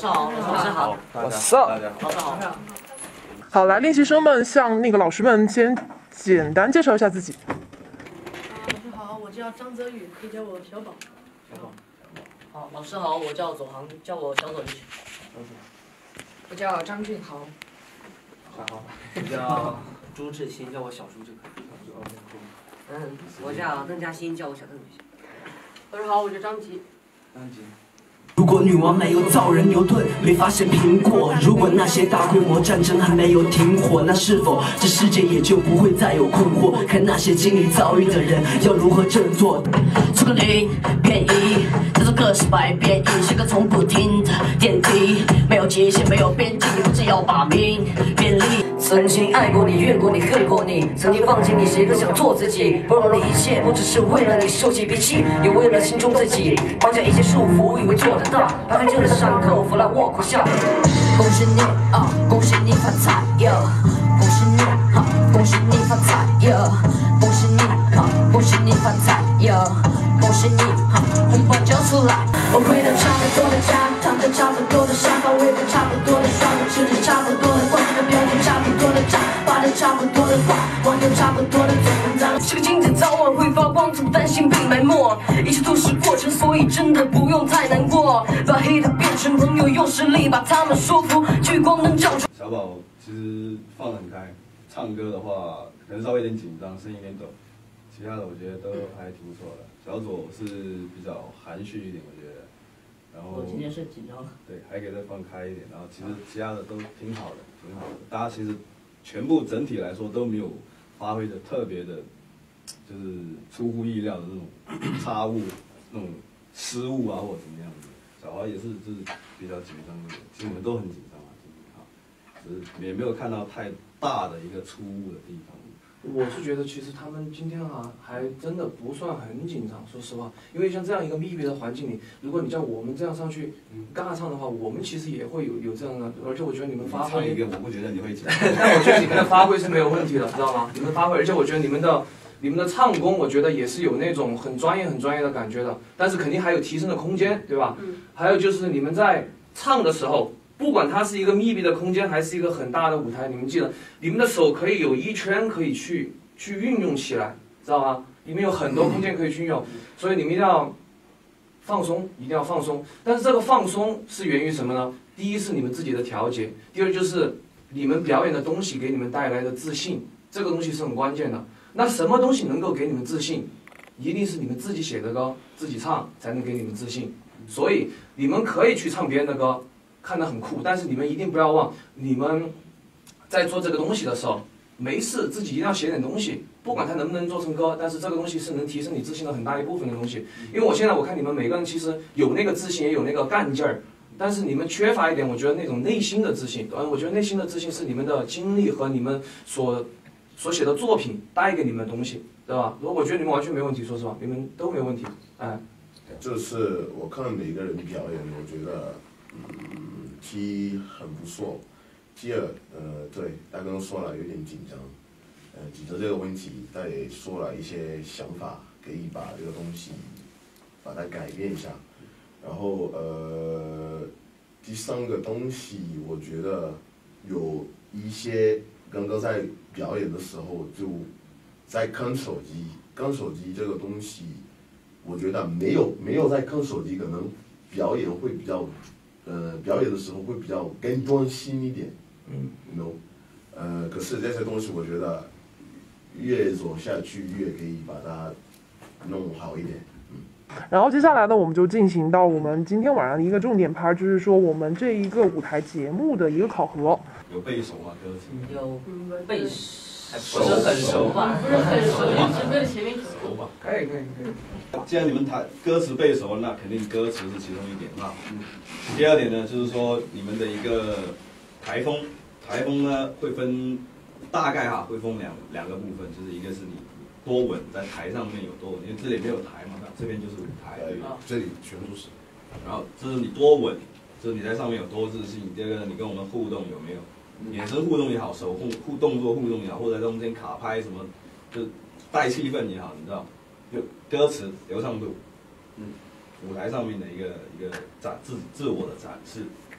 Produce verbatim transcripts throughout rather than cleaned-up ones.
上好，老师好， 大家好，大家好，老师好。 好，来，练习生们向那个老师们先简单介绍一下自己。 啊，老师好，我叫张泽宇，可以叫我小宝。 小宝。好，老师好，我叫左航，叫我小左就行。 我叫张俊豪。 小豪。 我叫朱志新，叫我小朱就可以。嗯，我叫邓嘉欣，叫我小邓就行。 老师好，我叫张吉。 张吉。 如果女王没有造人牛顿，没发现苹果；如果那些大规模战争还没有停火，那是否这世界也就不会再有困惑？看那些经历遭遇的人要如何振作。这个零变一，这首歌是百变异，是个从不停的电梯，没有极限，没有边际，我只要把命变利。曾经爱过你，怨过你，恨过你，曾经放弃你，谁都想做自己，包容你一切，不只是为了你受尽憋气，也为了心中自己，放下一切束缚，以为做得到。拍拍这个伤口，弗兰沃苦笑。恭喜你啊，恭喜你发财哟！恭喜你哈，恭喜你发财哟！恭喜你哈，恭喜你发财哟！恭喜你哈，红包交出来。我回到差不多的家，躺在差不多的沙发，喂着差不多的双，吃着差不多的光，表演差不多的账，发着差不多的话，网友差不多的嘴，咱是个金子，早晚会发光，从不担心被埋没，一切都是过程，所以真的不用太难过。把黑的变成朋友，用实力把他们说服，聚光灯照出。 小宝其实放得很开，唱歌的话可能稍微有点紧张，声音有点抖，其他的我觉得都还挺不错的。小左是比较含蓄一点，我觉得。然后我今天是紧张。 对，还可以再放开一点。然后其实其他的都挺好的，挺好的。大家其实全部整体来说都没有发挥的特别的，就是出乎意料的那种差误、那种失误啊，或者怎么样子。小华也是就是比较紧张的，其实我们都很紧张啊，只是也没有看到太大的一个出误的地方。 我是觉得其实他们今天啊还真的不算很紧张，说实话，因为像这样一个密闭的环境里，如果你叫我们这样上去尬唱的话，我们其实也会有有这样的，而且我觉得你们发挥， 唱一个我不觉得你会紧张， 但我觉得你们的发挥是没有问题的，知道吗？你们发挥，而且我觉得你们的你们的唱功，我觉得也是有那种很专业很专业的感觉的，但是肯定还有提升的空间，对吧？嗯。还有就是你们在唱的时候。不管它是一个密闭的空间，还是一个很大的舞台，你们记得，你们的手可以有一圈可以去去运用起来，知道吗？里面有很多空间可以去运用，所以你们一定要放松，一定要放松。但是这个放松是源于什么呢？第一是你们自己的调节，第二就是你们表演的东西给你们带来的自信，这个东西是很关键的。那什么东西能够给你们自信？一定是你们自己写的歌，自己唱才能给你们自信。所以你们可以去唱别人的歌。看得很酷，但是你们一定不要忘，你们在做这个东西的时候，没事自己一定要写点东西，不管它能不能做成歌，但是这个东西是能提升你自信的很大一部分的东西。因为我现在我看你们每个人其实有那个自信，也有那个干劲儿，但是你们缺乏一点，我觉得那种内心的自信。嗯，我觉得内心的自信是你们的经历和你们所所写的作品带给你们的东西，对吧？如果我觉得你们完全没问题，说实话，你们都没问题，哎。 这次我看每个人表演，我觉得。嗯，第一很不错，第二，呃，对，他刚刚说了有点紧张，呃，指责这个问题，他也说了一些想法，可以把这个东西把它改变一下。然后，呃，第三个东西，我觉得有一些刚刚在表演的时候就在看手机，看手机这个东西，我觉得没有没有在看手机，可能表演会比较。呃，表演的时候会比较更专心一点，嗯 ，you know， 呃，可是这些东西我觉得越走下去越可以把它弄好一点，嗯。 然后接下来呢，我们就进行到我们今天晚上的一个重点趴，就是说我们这一个舞台节目的一个考核。 有背熟吗？歌词？ 有背熟。还不是很熟吧？ 不是很熟，只没有前面熟吧？ 可以可以可以。 既然你们台歌词背熟，那肯定歌词是其中一点啊。第二点呢，就是说你们的一个台风，台风呢会分大概哈会分两两个部分，就是一个是你多稳，在台上面有多稳，因为这里没有台嘛，这边就是舞台， 这里全都是。 然后这是你多稳，就是你在上面有多自信。第二个呢，你跟我们互动有没有？眼神互动也好，手互互动作互动也好，或者在中间卡拍什么，就带气氛也好，你知道，就歌词流畅度，嗯，舞台上面的一个一个展自自我的展示，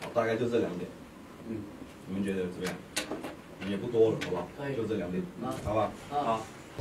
大概就这两点。嗯，你们觉得怎么样？也不多了，好不好？就这两点，好吧？好。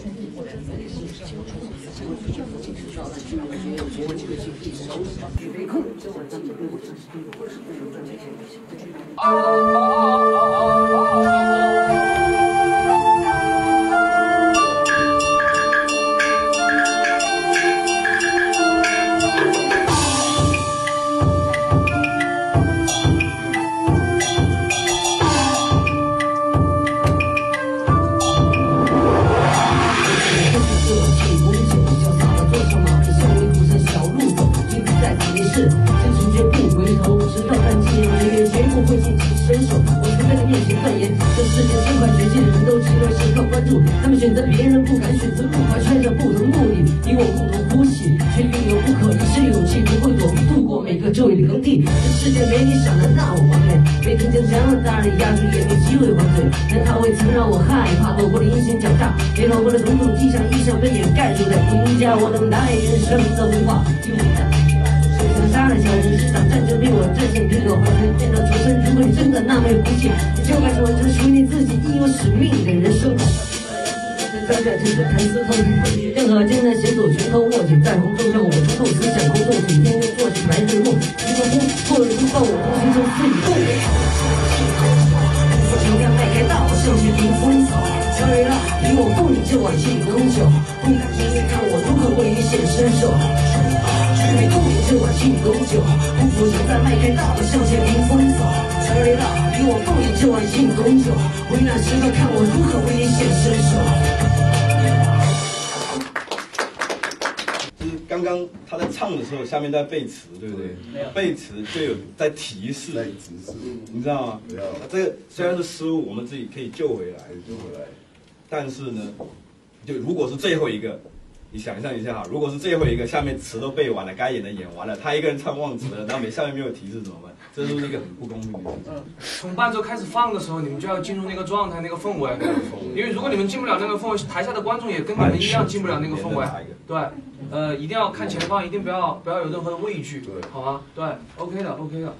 他们选择别人不敢选择路，怀揣着不同目的，你我共同呼吸，却拥有不可一世的勇气，不会躲避度过每个昼夜的更替。这世界没你想的那么完美，没曾将这样的大人压住，也没机会还嘴。但它未曾让我害怕，躲过了阴险狡诈，也逃过了种种迹象，异象被掩盖住的评价。我等待人生的文化，用力的。手枪杀了小人，是场战争令我战胜苹果，还能见到重生。如果你真的那么有骨气，你就该去完成属于你自己应有使命的人生。在这这个看似透明，任何艰难险阻拳头握紧，在红中让我冲动思想空洞，今天又做起白日梦，一个风或者是放我东西中肆意动。酒量迈开道，向前迎风走，交流了与我共你这碗庆功酒，不敢轻易看我如何为你显身手。与共你这碗庆功酒，不服就再迈开道，向前迎风走，交流了与我共你这碗庆功酒，危难时刻看我如何为你显身手。 刚刚他在唱的时候，下面在背词，对不对？背词就有在提示， 在提示， 你知道吗？这个虽然是失误，我们自己可以救回来，救回来。但是呢，就如果是最后一个，你想象一下哈，如果是最后一个，下面词都背完了，该演的演完了，他一个人唱忘词了，然后没下面没有提示怎么办？这是不是一个很不公平的事情？ 从伴奏开始放的时候，你们就要进入那个状态、那个氛围。因为如果你们进不了那个氛围，台下的观众也跟你们一样进不了那个氛围。对，呃，一定要看前方，一定不要不要有任何的畏惧，好吗？对 ，OK 的 ，OK 的。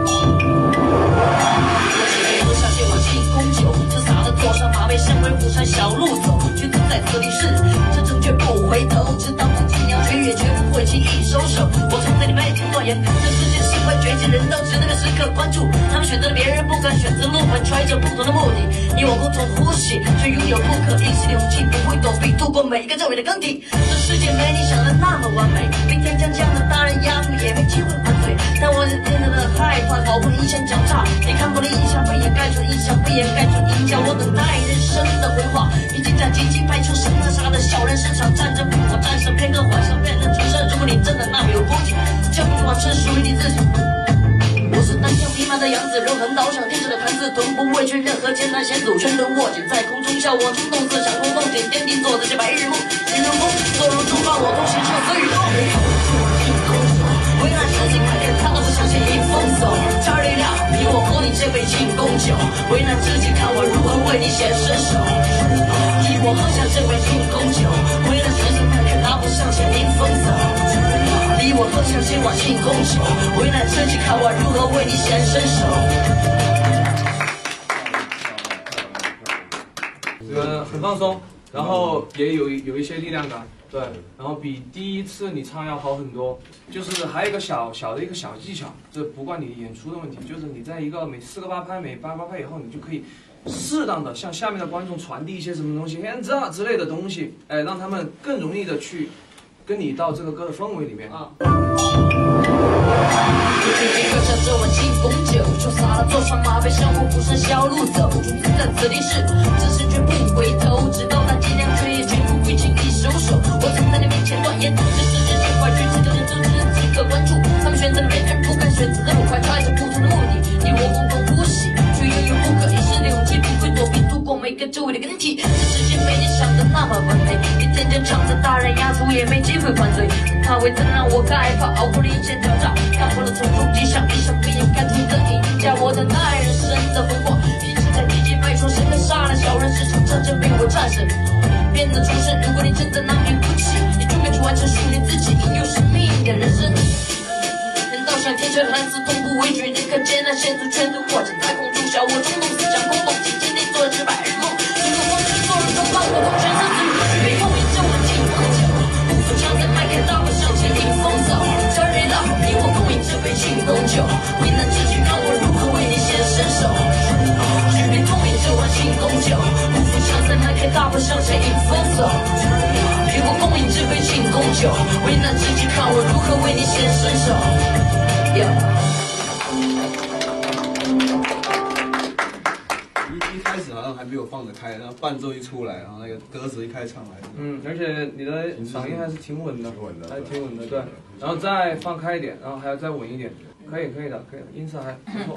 我相信我进攻酒，就撒了多少马背，身为虎山小路走，却走在这里是这正确不回头，直到自己鸟绝也绝不会轻易收手。我曾在你面前断言，这世界是块绝技，人都值得个时刻关注。他们选择了别人不敢选择路，怀揣着不同的目的，你我共同呼吸，却拥有不可一世的勇气，不会躲避，度过每一个周围的更替。这世界没你想的那么完美，明天将这样的大人压住，也没机会还嘴。但我是真的害怕，逃过阴险狡诈，也看破了印象被掩盖住，印象被掩盖住，影响我等待人生的回话。毕竟在积极派出神他杀的小人，是场战争，不我战胜，偏个幻想变成出生。如果你真的那么有骨气，就不完成属于你自己。我是单枪匹马的样子，肉横刀向天使的盘子，臀不畏惧任何艰难险阻，全都握紧，在空中笑我冲动思想空洞点点定做这些白日梦，形容风坐入中放我东西就可以动。危难时期看见他都不相信迎风走，加力量比我喝你这杯庆功酒，危难之际看我如何为你显身手。替我喝下这杯庆功酒，危难时期看见他不向前迎风走，离我喝下这碗庆功酒，危难之际看我如何为你显身手。 这个很放松，然后也有有一些力量感。对，然后比第一次你唱要好很多。就是还有一个小小的一个小技巧，这不关你演出的问题，就是你在一个每四个八拍、每八八拍以后，你就可以适当的向下面的观众传递一些什么东西 ，hands up 之类的东西，哎，让他们更容易的去跟你到这个歌的氛围里面。啊。 喝下这碗庆功酒，就撒了坐上马背，向我虎山小路走，主子在此地是，只是绝不回头，直到那尽量却也绝不会轻易收手。我曾在你面前断言，这世界是块绝技，就连真正即可关注。他们选择了别人不敢选择的路，怀揣着不同的目的，你我共同呼吸，却拥有不可一世的勇气，不会躲避，度过每个周围的更替。这世界没你想的那么完美，一天天唱着大人压住，也没机会还嘴。他会真让我害怕，熬过了阴险挑战，看破了种种迹象，一想不掩盖住的影响我的耐人生的魂魄。一直在积极迈出，神跟杀了小人，是场战争被我战胜，变得出生。如果你真的那么有骨气，你就该去完成属于自己应有使命的人生。人道向天生汉子，从不畏惧任何艰难险阻， 步向前迎风走。与我共饮这杯庆功酒，为难自己，看我如何为你显身手。 一开始好像还没有放得开，然后伴奏一出来，然后那个歌词一开唱还是嗯，而且你的嗓音还是挺稳的， 挺稳的还挺稳的，对。然后再放开一点，然后还要再稳一点，可以，可以的，可以的，音色还不错。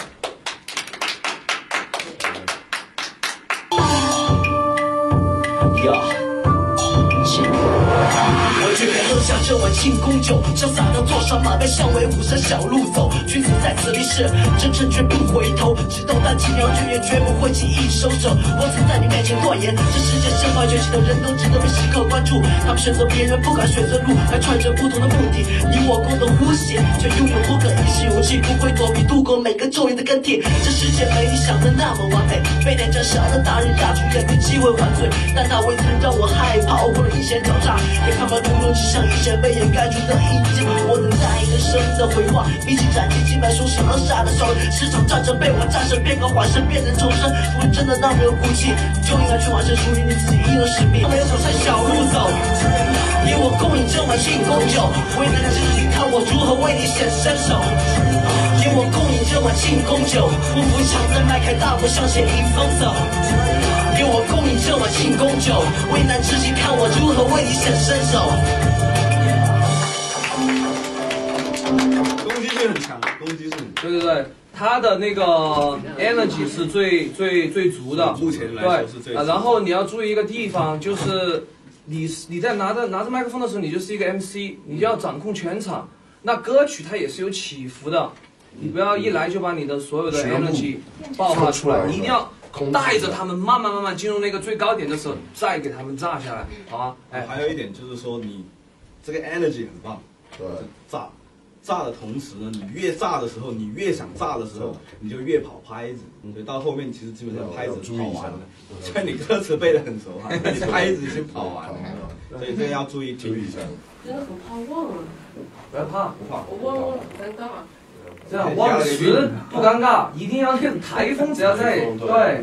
我却还喝下这碗庆功酒，潇洒的坐上马背，向为虎山小路走。君子在此立誓，真诚绝不回头，直到弹尽粮绝也绝不会轻易收手。我曾在你面前断言，这世界身怀绝技的人都值得被时刻关注。他们选择别人不敢选择路，还揣着不同的目的。你我共同呼吸，却拥有不可一世勇气，不会躲避度过每个昼夜的更替。这世界没你想的那么完美，被脸颊小的大人压住，也没机会还嘴。但它未曾让我害怕，熬过了一些挑战，也看把种种只像以前被掩盖住的印记。我能在一个生命的回话，比起斩击击败凶神恶煞的少人，十场战争被我战胜，变个化身，变成重生。不是真的那么有骨气，就应该去完成属于你自己应有使命。没有走上小路走，与我共饮这碗庆功酒，为难自己，看我如何为你显身手。与我共饮这碗庆功酒，不服强再迈开大步向前迎风走。与我共饮这碗庆功酒，为难自己，看我如何为你显身手。 攻击性很强，攻击性。 对对对，他的那个 energy 是最最最足的， 目前来说是最对啊。然后你要注意一个地方，就是你你在拿着拿着麦克风的时候，你就是一个 M C， 你就要掌控全场。那歌曲它也是有起伏的，你不要一来就把你的所有的 energy 爆发出来，你一定要带着他们慢慢慢慢进入那个最高点的时候，再给他们炸下来，好吗？哎， 还有一点就是说，你这个 energy 很棒， 对， 炸。炸的同时呢，你越炸的时候，你越想炸的时候，你就越跑拍子，所以到后面其实基本上拍子跑完了。虽然你歌词背得很熟哈，你拍子已经跑完了，所以这个要注意注意一下。 真的很怕忘了， 不要怕， 不怕， 我忘了，尴尬。 这样忘词不尴尬，一定要那种台风，只要在对。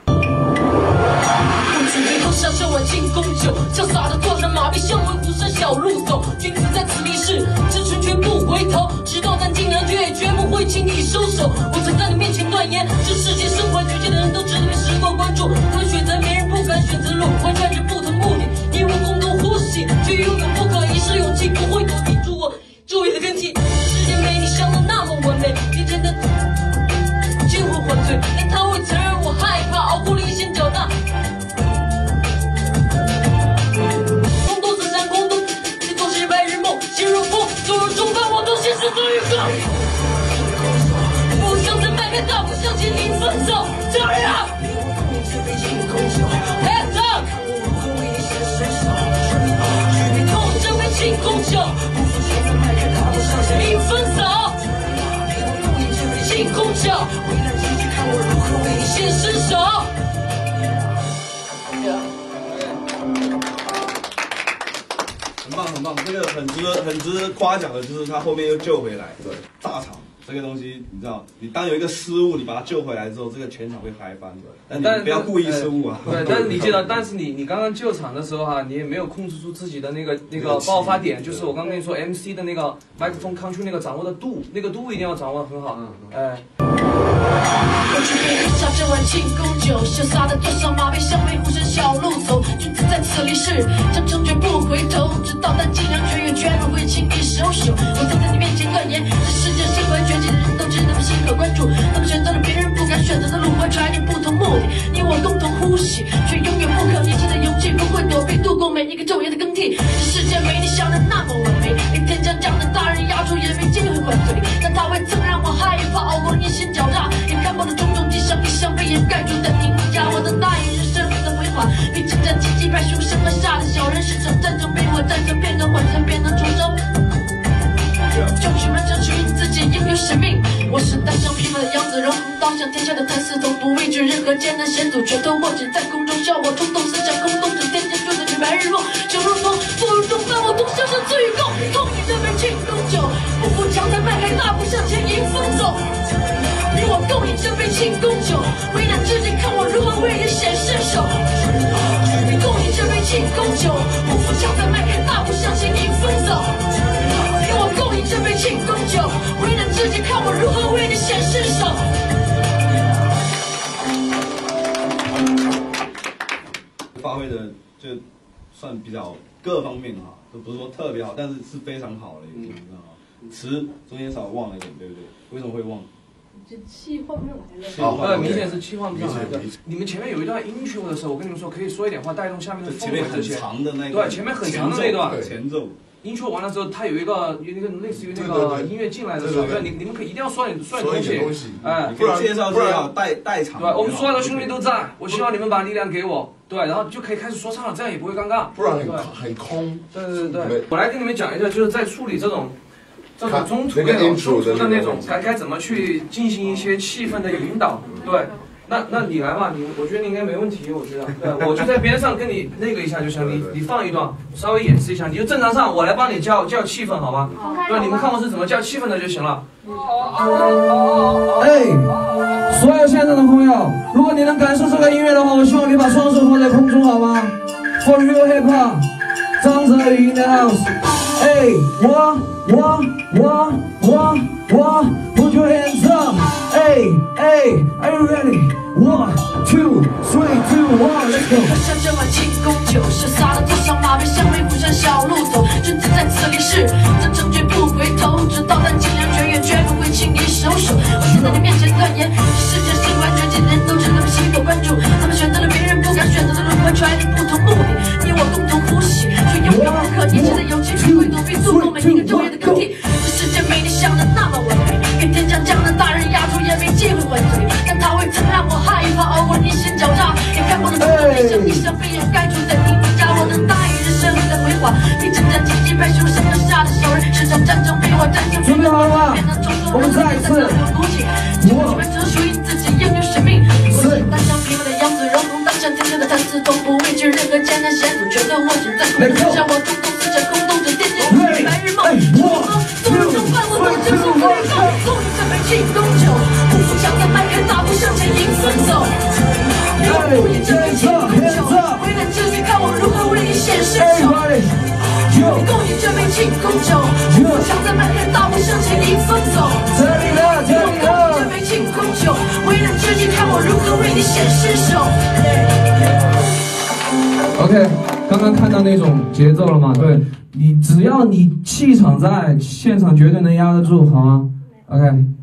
喝下这碗庆功酒，潇洒的坐上马背，向为虎山小路走。君子在此立誓，真诚绝不回头，直到弹尽粮绝也绝不会轻易收手。我曾在你面前断言，这世界身怀绝技的人都值得被时刻关注。他们选择别人不敢选择路，怀揣着不同目的。你我共同呼吸，却拥有不可一世勇气，不会躲避住我周围的更替。世界没你想的那么完美，你真的几乎还嘴，但他会承认我害怕，熬过了一些挑战。是这一个，不想再迈开大步向前迎风走，这样。Hands up， 共这杯庆功酒，迎风走，庆功酒，显身手。 很棒很棒，这个很值得很值得夸奖的，就是他后面又救回来，对，炸场这个东西，你知道，你当有一个失误，你把它救回来之后，这个全场会嗨翻的。但你不要故意失误啊。 对，但是你记得，但是你你刚刚救场的时候哈、啊，你也没有控制住自己的那个那个爆发点，就是我刚跟你说 M C 的那个麦克风 control 那个掌握的度，那个度一定要掌握得很好。嗯，哎。 我去给喝下这碗庆功酒，潇洒的坐上马背，向为虎山小路走。君子在此立誓，真诚绝不回头，直到弹尽粮绝也绝不会轻易收手。我曾在你面前断言，这世界身怀绝技的人都值得被时刻关注。他们选择了别人不敢选择的路，怀揣着不同目的。你我共同呼吸，却拥有不可逆袭的勇气，不会躲避度过每一个昼夜的更替。这世界没你想的那么完美，连天将降的大人压住也没机会还嘴。但他未曾让我害怕，熬过了一些挑战，也看破了种种迹象，你想被掩盖住的凝压。我能大于人生的辉煌，比征战击击败凶神恶煞的小人，十场战争被我战胜，变成幻身，变成重生。就去完成属于自己应有使命。我是单枪匹马的杨子荣，刀向天下的谭嗣同，不畏惧任何艰难险阻，拳头握紧在空中，笑我冲动，思想空洞，整天天追着去白日梦，就如同不如同伴我同向上自与共，共饮这杯庆功酒，不服强才迈开大步向前迎风走。与我共饮这杯庆功酒，为难自己，看我如何为你显身手。与共饮的就算比较各方面哈，都不是说特别好，但是是非常好的，你知道吗？词中间稍微忘了一点，对不对？为什么会忘？ 这气换不上来了。 哦， 呃，明显是气换不上来的。你们前面有一段音区的时候，我跟你们说，可以说一点话带动下面的氛围。 前面很长的那对，前面很长的那段前奏。 音区完了之后，它有一个有一个类似于那个音乐进来的时候，对，你你们可以一定要说点说点东西，哎， 不然介绍介绍带带场。 对，我们所有的兄弟都在，我希望你们把力量给我，对，然后就可以开始说唱了，这样也不会尴尬。 不然很很空。 对对对对，我来跟你们讲一下，就是在处理这种。这种中途那种中途的那种该该怎么去进行一些气氛的引导？对，那那你来吧，你我觉得你应该没问题，我觉得，对，我就在边上跟你那个一下就行，你你放一段，稍微演示一下，你就正常上，我来帮你叫叫气氛，好吗？对，你们看我是怎么叫气氛的就行了。 哎，所有现场的朋友，如果你能感受这个音乐的话，我希望你把双手放在空中，好吗 ？For real hip hop， 张泽宇 in the house。哎，我我我我我 ，Put your hands up！ 哎哎 ，Are you ready？ One two three two one let's go！ 喝上这碗庆功酒，潇洒的走上马背，向北虎山小路走，君子在此立誓，真诚绝不回头，直到弹尽粮绝，也绝不会轻易收手。我死在你面前断言，世界是完全尽人都值得们心口关注，他们选择了别人不敢选择的路，完全离不同目的，你我共同呼吸，却拥有不可逆袭的勇气，去会躲避度过每一个昼夜的更替。这世界没你想的那么完美，给天将降的大人压住也没机会还嘴，但他会曾让我害怕，偶尔逆心狡诈，也看过了所有理想，你想被掩盖住在评价，我能大于人生的辉煌，你正在积极拍胸上的下的小人，是场战争被我战胜， 准备好了吗？我们再一次， 我们只属于自己，应有使命。我是单向平凡的样子，容同当下天生的谈资，从不畏惧任何艰难险阻，觉得我正在空中，像我空洞思想，空洞着天天白日梦，我做了种饭，我做就是回报，送你这杯庆功酒，不服强的迈开大步向前迎风走，不也这杯庆功酒，为难自己，看我如何为你显身手。你共饮这杯庆功酒，不服强的迈开大步向前迎风走， 这里了，这里了， 这杯庆功酒，为难自己，看我如何为你显身手。 OK， 刚刚看到那种节奏了吗？对，你只要你气场在，现场绝对能压得住，好吗 ？OK。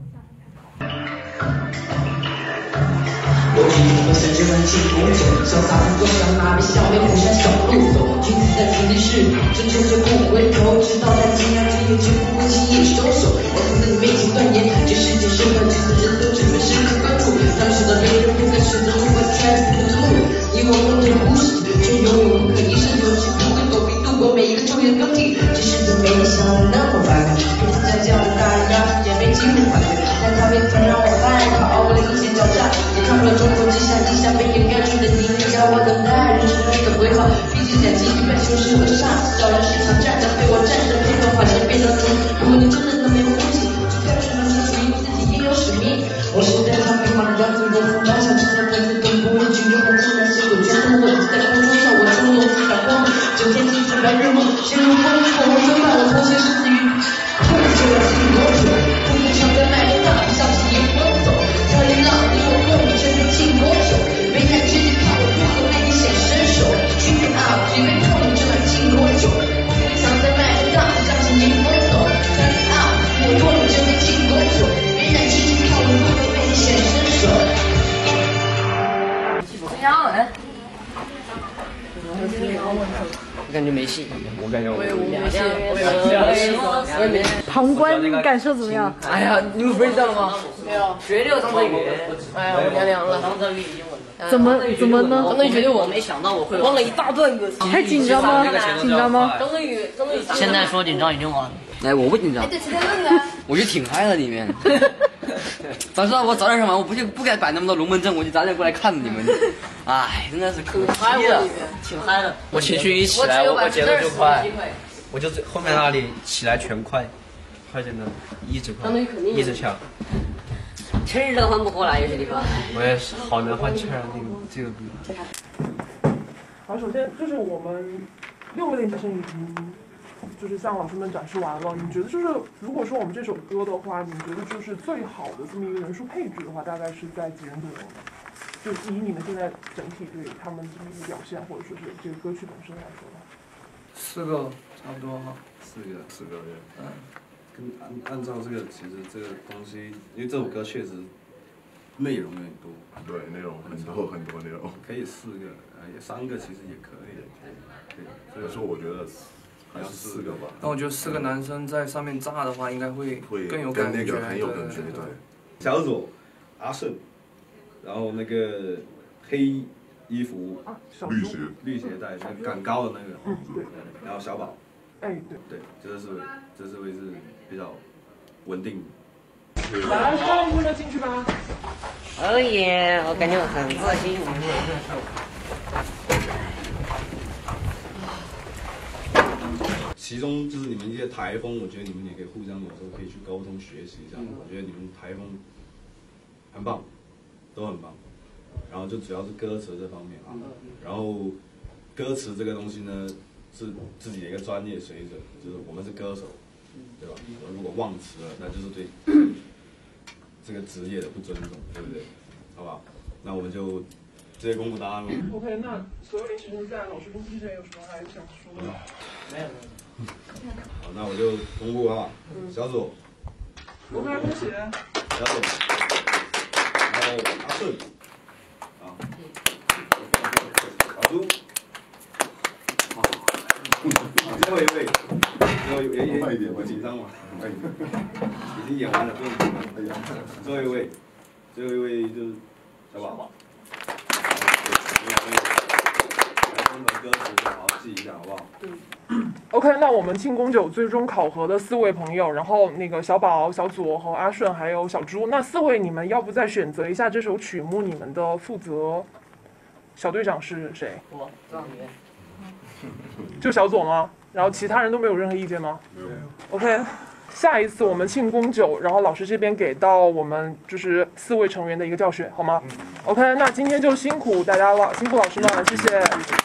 我举一喝这碗庆功酒，潇洒的走上马背，向北虎山小路走，君子在此立誓，真诚绝不回头，直到弹尽粮绝，也绝不会轻易收手。我曾在你面前断言，这世界是乱，举死人都只会时刻关注，当时的别人不敢选择，如果天不同路，你我共同呼吸，却拥有不可一世勇气，不会躲避度过每一个昼夜更替。这世界没你想的那么完美，别再这样的大人压也没机会反对，但他别曾让我害怕，熬过了一些狡诈，也看出了中国之下地下被掩盖住的敌人，让我等待人生的回航，毕竟在积极摆修饰和煞，小人是场战争，被我战胜，被我化身变成猪。如果你真的那么有勇气，就该承认属于自己应有使命。我是在场平凡的样子，我从当下真的本子都不会拒绝和自然结果，全身我只在空中向我冲动思想光，整天记住白日梦，陷入风口我追慢了头衔是自于痛就要进多久，不服强在麦当向起迎风走，这里让你我共你这杯庆功酒，没人知你看我如何为你显身手，去别啊举杯共你这碗庆功酒，不服强在麦当向起迎风走，这里啊我共你这杯庆功酒，没人知你看我如何为你显身手。 这样哎。 我感觉没戏， 我感觉我也没戏。 旁观感受怎么样？ 哎呀，你们不是知道了吗？ 没有， 绝对有张泽宇。 哎呀，我凉凉了。 张泽宇已经稳了。 怎么怎么呢？ 张泽宇绝对我没想到我会忘了一大段歌词。 太紧张吗？紧张吗？ 张泽宇，张泽宇。现在说紧张已经晚了。哎，我不紧张。我就挺嗨的里面。早知道我早点上完，我不就不该摆那么多龙门阵，我就早点过来看你们。哎，真的是可惜了，挺嗨的。 我情绪一起来，我我节奏就快，我就后面那里起来全快，快点的，一直快，一直抢。 气儿都换不过来，有些地方。 我也是好难换气儿，那个这个歌。 好，首先就是我们六个练习生已经就是向老师们展示完了。你觉得就是如果说我们这首歌的话，你觉得就是最好的这么一个人数配置的话，大概是在几人左右呢？ 就以你们现在整体对他们的一个表现，或者说是这个歌曲本身来说呢？ 四个差不多哈。 四个，四个月。嗯。跟按按照这个，其实这个东西，因为这首歌确实内容有点多。 对，内容很多很多内容。 可以四个，呃，也三个其实也可以。对。 所以说，我觉得还是四个吧。 那我觉得四个男生在上面炸的话，应该会更有感觉。 那个很有感觉，对。 小左，阿顺，然后那个黑衣服， 绿鞋， 绿鞋带，那个赶高的那个， 嗯，对。 然后小宝， 哎，对。 对，这是这是会是比较稳定。 来，下一步就进去吧。 哦耶，我感觉我很自信。 其中就是你们一些台风，我觉得你们也可以互相有时候可以去沟通学习一下。我觉得你们台风很棒，都很棒。然后就主要是歌词这方面啊，然后歌词这个东西呢是自己的一个专业水准，就是我们是歌手，对吧？如果忘词了，那就是对这个职业的不尊重，对不对？好不好？那我们就直接公布答案喽。 OK， 那所有临时竞赛老师跟 D J 有什么还想说的吗？ 没有。 好，那我就公布啊，小左， 我们来恭喜小左，然后阿顺，啊，小朱，好，最后一位，最后一位，快一点，我紧张嘛，已经演完了，不用紧张。最后一位，最后一位就是小宝。歌词好好记一下，好不好？ 嗯。OK， 那我们庆功酒最终考核的四位朋友，然后那个小宝、小左和阿顺还有小朱，那四位你们要不再选择一下这首曲目你们的负责小队长是谁？ 我，状元。 就小左吗？然后其他人都没有任何意见吗？ 没有。 OK， 下一次我们庆功酒，然后老师这边给到我们就是四位成员的一个教学，好吗？ OK， 那今天就辛苦大家了，辛苦老师们了，谢谢。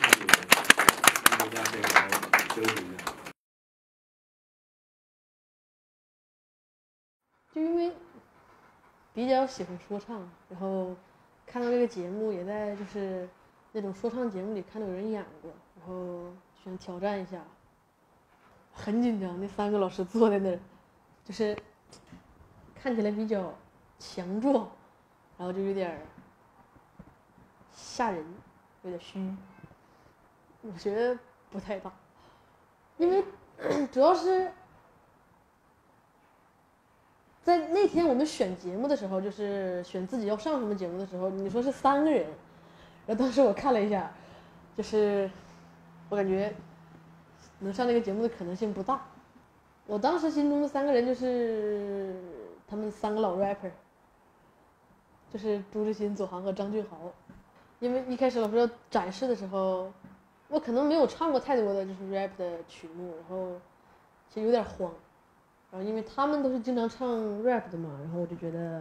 就因为比较喜欢说唱，然后看到这个节目，也在就是那种说唱节目里看到有人演过，然后想挑战一下，很紧张。那三个老师坐在那儿，就是看起来比较强壮，然后就有点吓人，有点虚。我觉得不太大，因为主要是。在那天我们选节目的时候，就是选自己要上什么节目的时候，你说是三个人，然后当时我看了一下，就是我感觉能上那个节目的可能性不大。我当时心中的三个人就是他们三个老 rapper， 就是朱志鑫、左航和张俊豪。因为一开始老师要展示的时候，我可能没有唱过太多的就是 rap 的曲目，然后其实有点慌。然后因为他们都是经常唱 rap 的嘛，然后我就觉得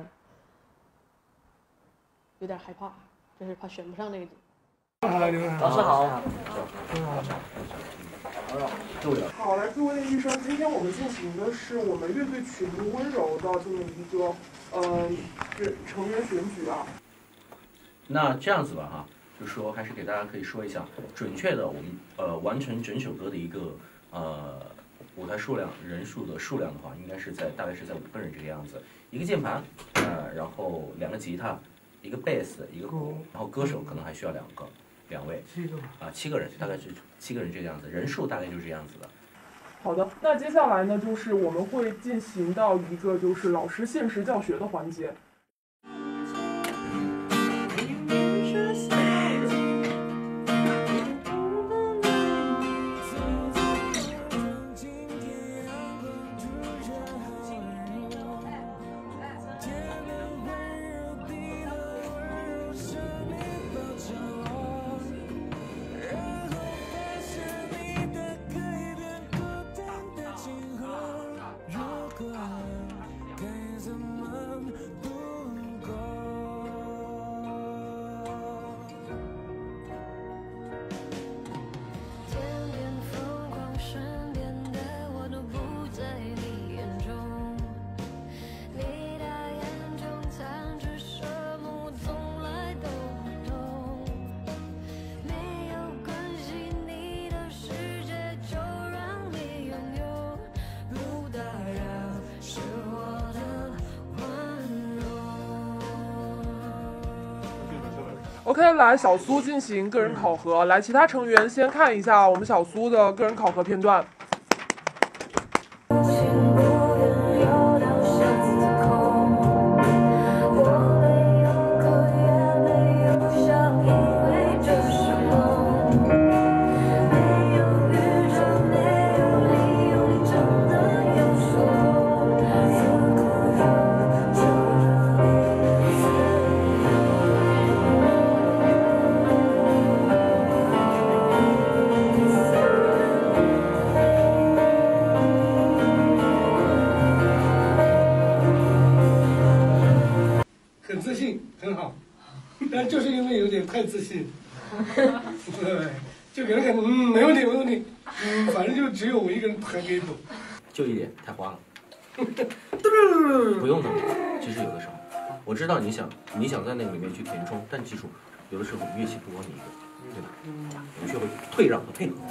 有点害怕，就是怕选不上那个节目。 老师好。 好，来各位医生，今天我们进行的是我们乐队曲目温柔的这么一个呃成员选举啊。 那这样子吧哈，就说还是给大家可以说一下准确的我们呃完成整首歌的一个呃。舞台数量人数的数量的话，应该是在大概是在五个人这个样子，一个键盘，呃，然后两个吉他，一个贝斯，一个鼓，然后歌手可能还需要两个，两位， 七个啊，七个人，大概是七个人这个样子，人数大概就是这样子的。 好的，那接下来呢，就是我们会进行到一个就是老师限时教学的环节。 该怎么不 OK， 来小苏进行个人考核。来，其他成员先看一下我们小苏的个人考核片段。 很自信，很好，但就是因为有点太自信，对，就给人感觉嗯没问题没问题，嗯反正就只有我一个人还可以懂。 就一点太花了，不用的。其实有的时候，我知道你想你想在那个里面去填充，但记住，有的时候乐器不光你一个，对吧？我们学会退让和配合。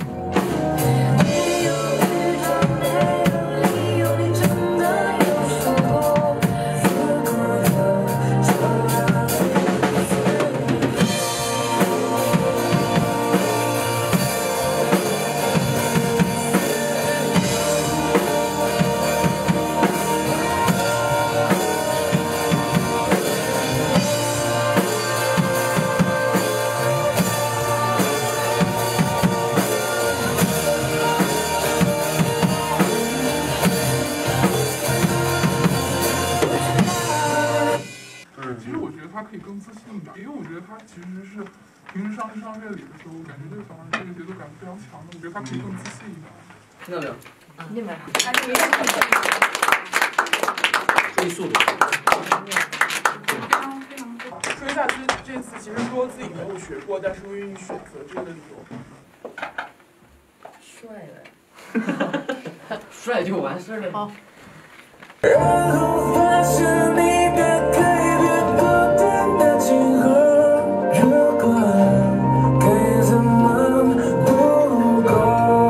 可以更自信一点，因为我觉得他其实是平时上上乐理的时候，我感觉这个小孩这个节奏感非常强的，我觉得他可以更自信一点。 听到没有？ 听见没有？ 注意速度。 说一下，这这次其实说自己没有学过，但是又愿意选择这个理由。 帅了， 帅就完事了。 好。 然后发现你的改变不停的亲和热管，该怎么不够？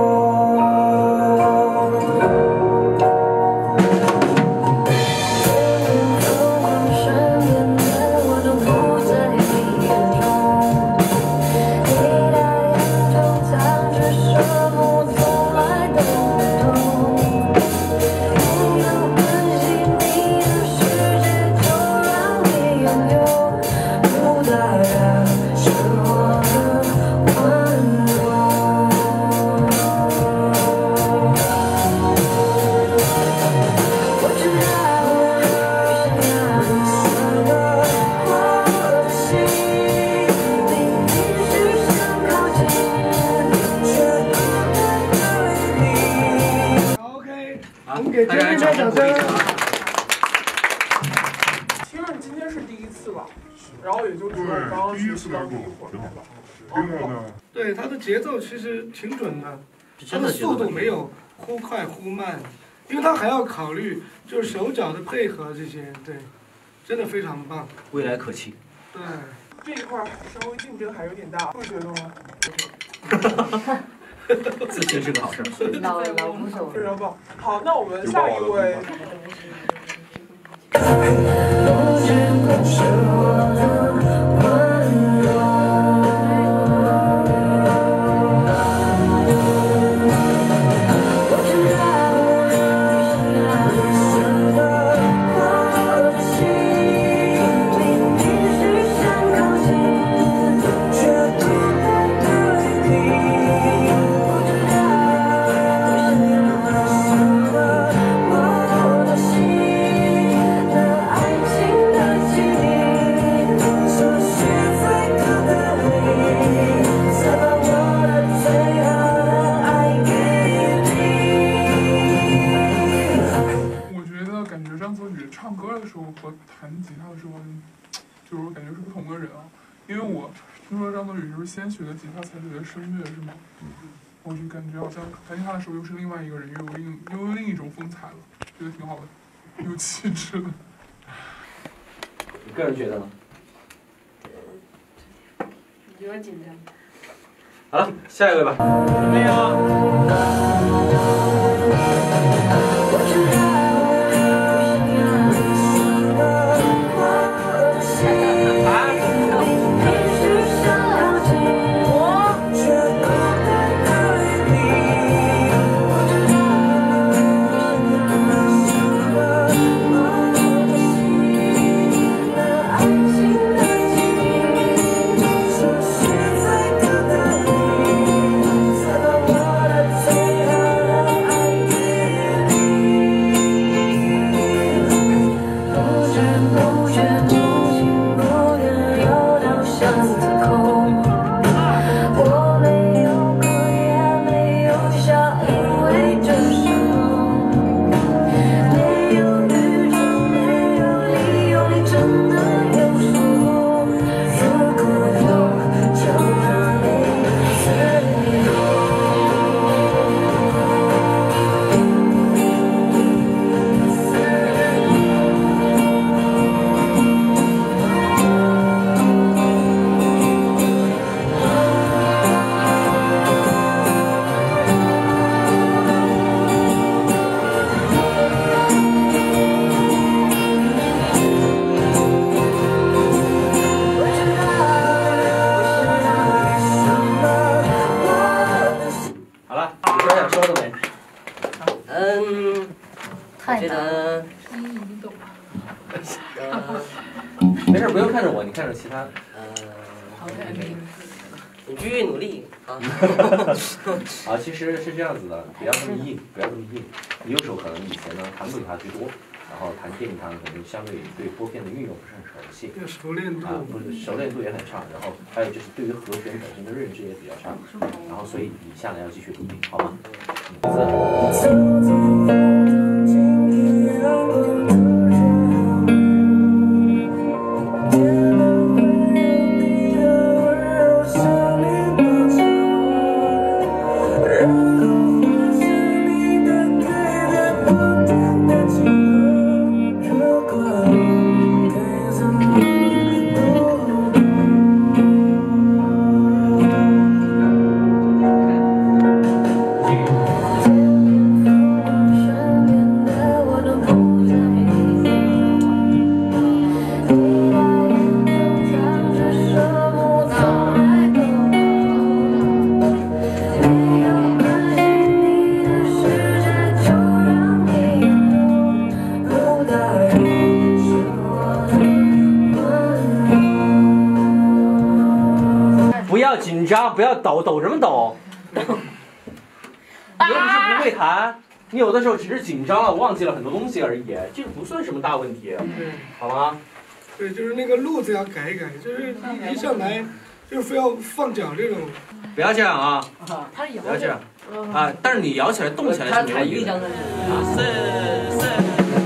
天空身边的我都不在你眼中，你的眼中藏着什么，我从来都不懂。 给这边掌声。 其实你今天是第一次吧，然后也就只有刚刚学习到这一会儿吧。哦， 对，它的节奏其实挺准的，它的速度没有忽快忽慢，因为它还要考虑就是手脚的配合这些，对，真的非常棒。 未来可期。 对， 这一块稍微竞争还有点大，会觉得吗？ 自信是个好事。 老老鼓手非常棒。好，那我们下一位。唱歌的时候和弹吉他的时候，就是我感觉是不同的人啊。因为我听说张泽宇就是先学的吉他，才学的声乐，是吗？我就感觉好像弹吉他的时候又是另外一个人，又有另又有另一种风采了，觉得挺好的，有气质的。 你个人觉得呢？ 有点紧张。 好了，下一位吧。没有。 觉得， 没事，不用看着我，你看着其他。 呃，你继续努力啊。 啊，其实是这样子的，不要那么硬，不要那么硬。你右手可能以前呢弹吉他最多，然后弹电吉他可能相对对拨片的运用不是很熟悉， 熟练度啊，不是熟练度也很差，然后还有就是对于和弦本身的认知也比较差，然后所以你下来要继续努力，好吗？紧张，不要抖，抖什么抖？你又不是不会弹，你有的时候只是紧张了，忘记了很多东西而已，这个不算什么大问题，好吗？ 对，就是那个路子要改一改，就是一上来就是非要放脚这种。 不要这样啊！不要这样啊！但是你摇起来、动起来是没问题的。啊，是是。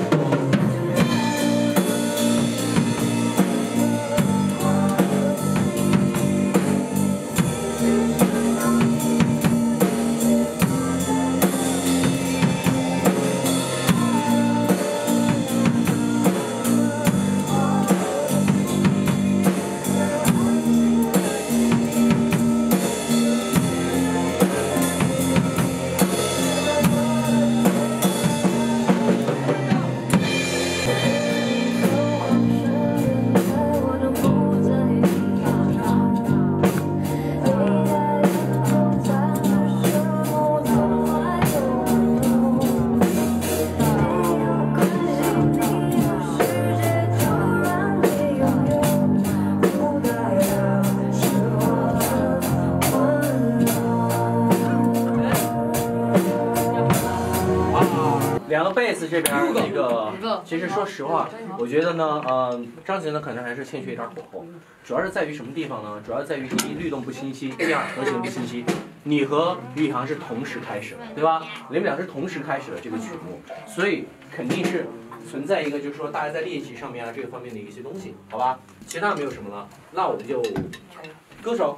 两个贝斯这边那个，其实说实话，我觉得呢，呃，张杰呢可能还是欠缺一点火候，主要是在于什么地方呢？主要在于第一律动不清晰，第二和弦不清晰。你和于航是同时开始的，对吧？你们俩是同时开始的这个曲目，所以肯定是存在一个就是说大家在练习上面啊这个方面的一些东西，好吧？其他没有什么了，那我们就歌手。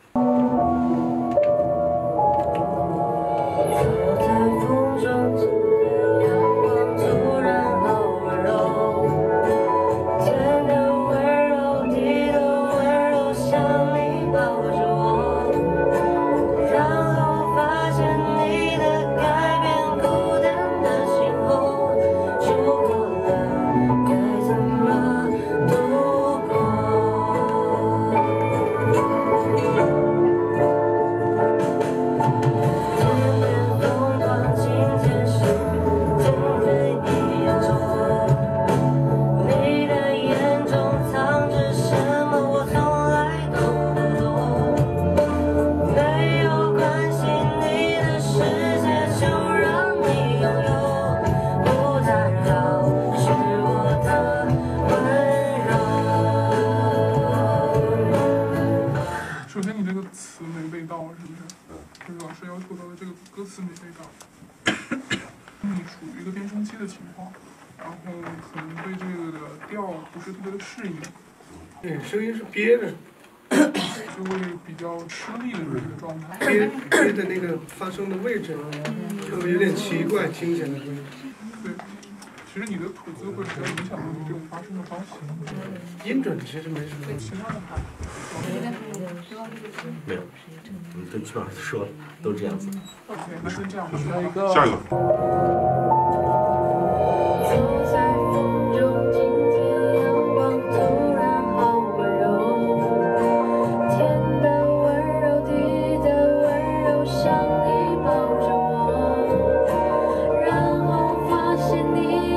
词没背到，你处于一个变声期的情况，然后可能对这个的调不是特别的适应， 对，声音是憋的， 就会比较吃力的这么一个状态。 憋憋的那个发声的位置，就有点奇怪，听起来。 对，其实你的吐字会比较影响到你这种发声的方式。 音准其实没什么， 其他的还没有，嗯，跟基本上说都这样子。 OK， 那先这样，下一个。 下一个。 想你抱着我，然后发现你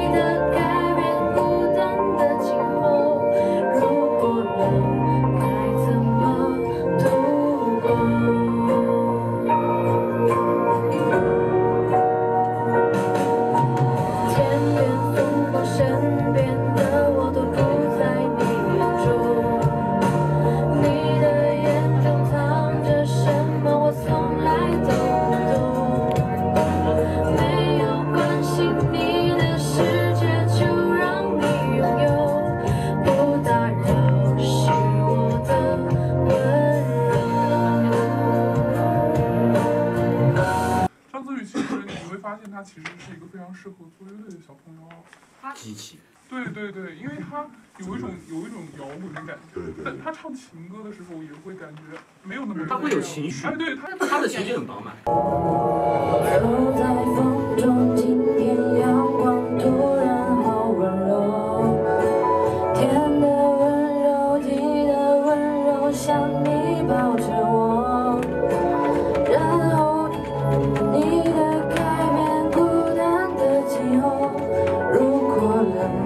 现他其实是一个非常适合做乐队的小朋友。 机器。 对对对，因为他有一种有一种摇滚的感觉，但他唱情歌的时候也会感觉没有那么， 他会有情绪， 哎，对他他的情绪很饱满。 走在风中，今天阳光突然好温柔，甜的温柔，地的温柔，像你抱着我，然后你的改变，孤单的今后，如果冷。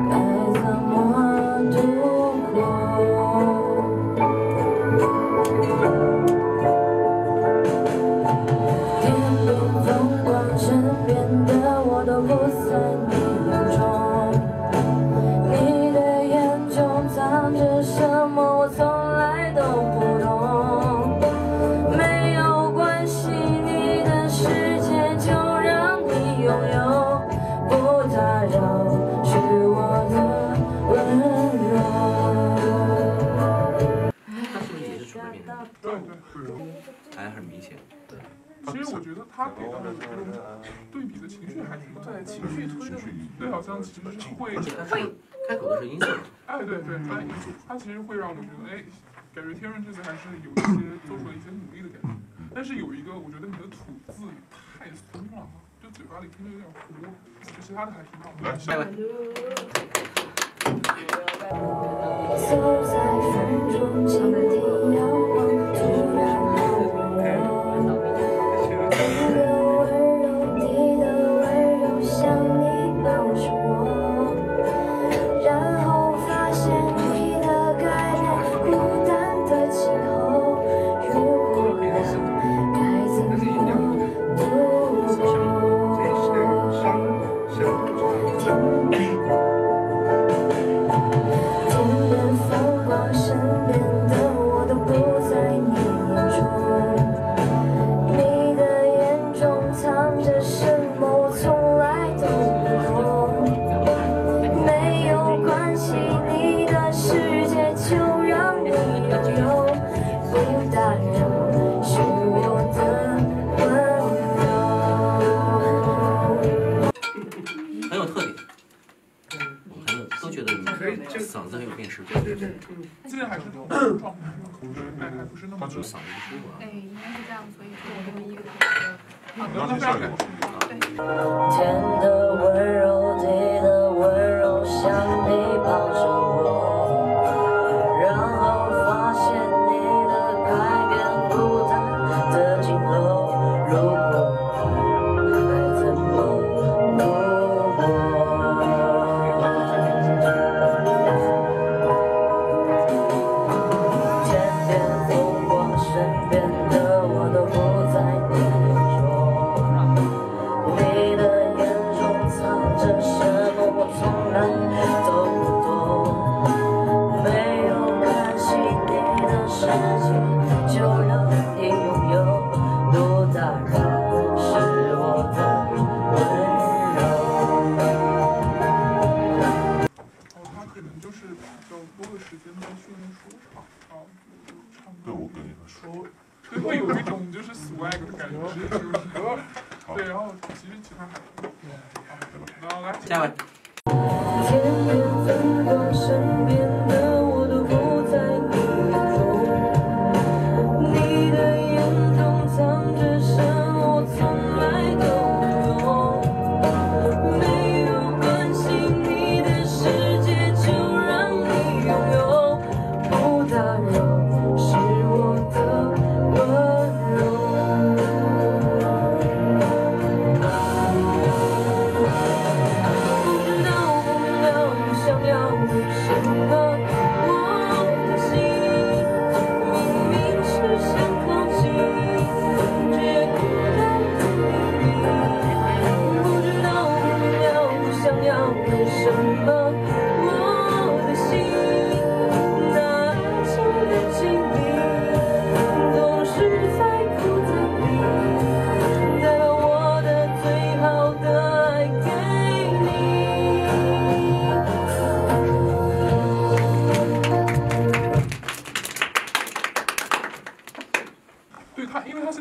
还很明显。 对，其实我觉得他给到的这种对比的情绪还挺对，情绪推的，对，好像其实是会会开口的是音色。 哎，对对，他音色，他其实会让我觉得，哎，感觉天润这次还是有一些做出了一些努力的感觉。但是有一个，我觉得你的吐字太松了，就嘴巴里听着有点糊，就其他的还挺好的。来，下来。 走在风中，今天阳光突然好温柔，你的温柔，你的温柔，像你抱着我，然后发现你的改变，孤单的今后，如果冷，该怎么度过？身边的我都不在你眼中，你的眼中藏着什么，我从来都不懂。没有关系，你的世界就让你拥有，不打扰是我的温柔。很有特点。很有，都觉得你嗓子很有辨识度。对对对， 现在还是状态，还还不是那么就嗓子不舒服啊。 哎，应该是这样，所以说我这么一个。 好的，那非常感谢。 甜的温柔，地的温柔，像你抱着我，然后发现你的改变，孤单的尽头，如果该怎么度过？ 会有一种就是 swag 的感觉，对，然后其实其他还好，来， 下位。 天边风光，身边的我都不在你眼中，你的眼中藏着什么，我从来都不懂。没有关系，你的世界就让你拥有，不打扰是我的。不知道我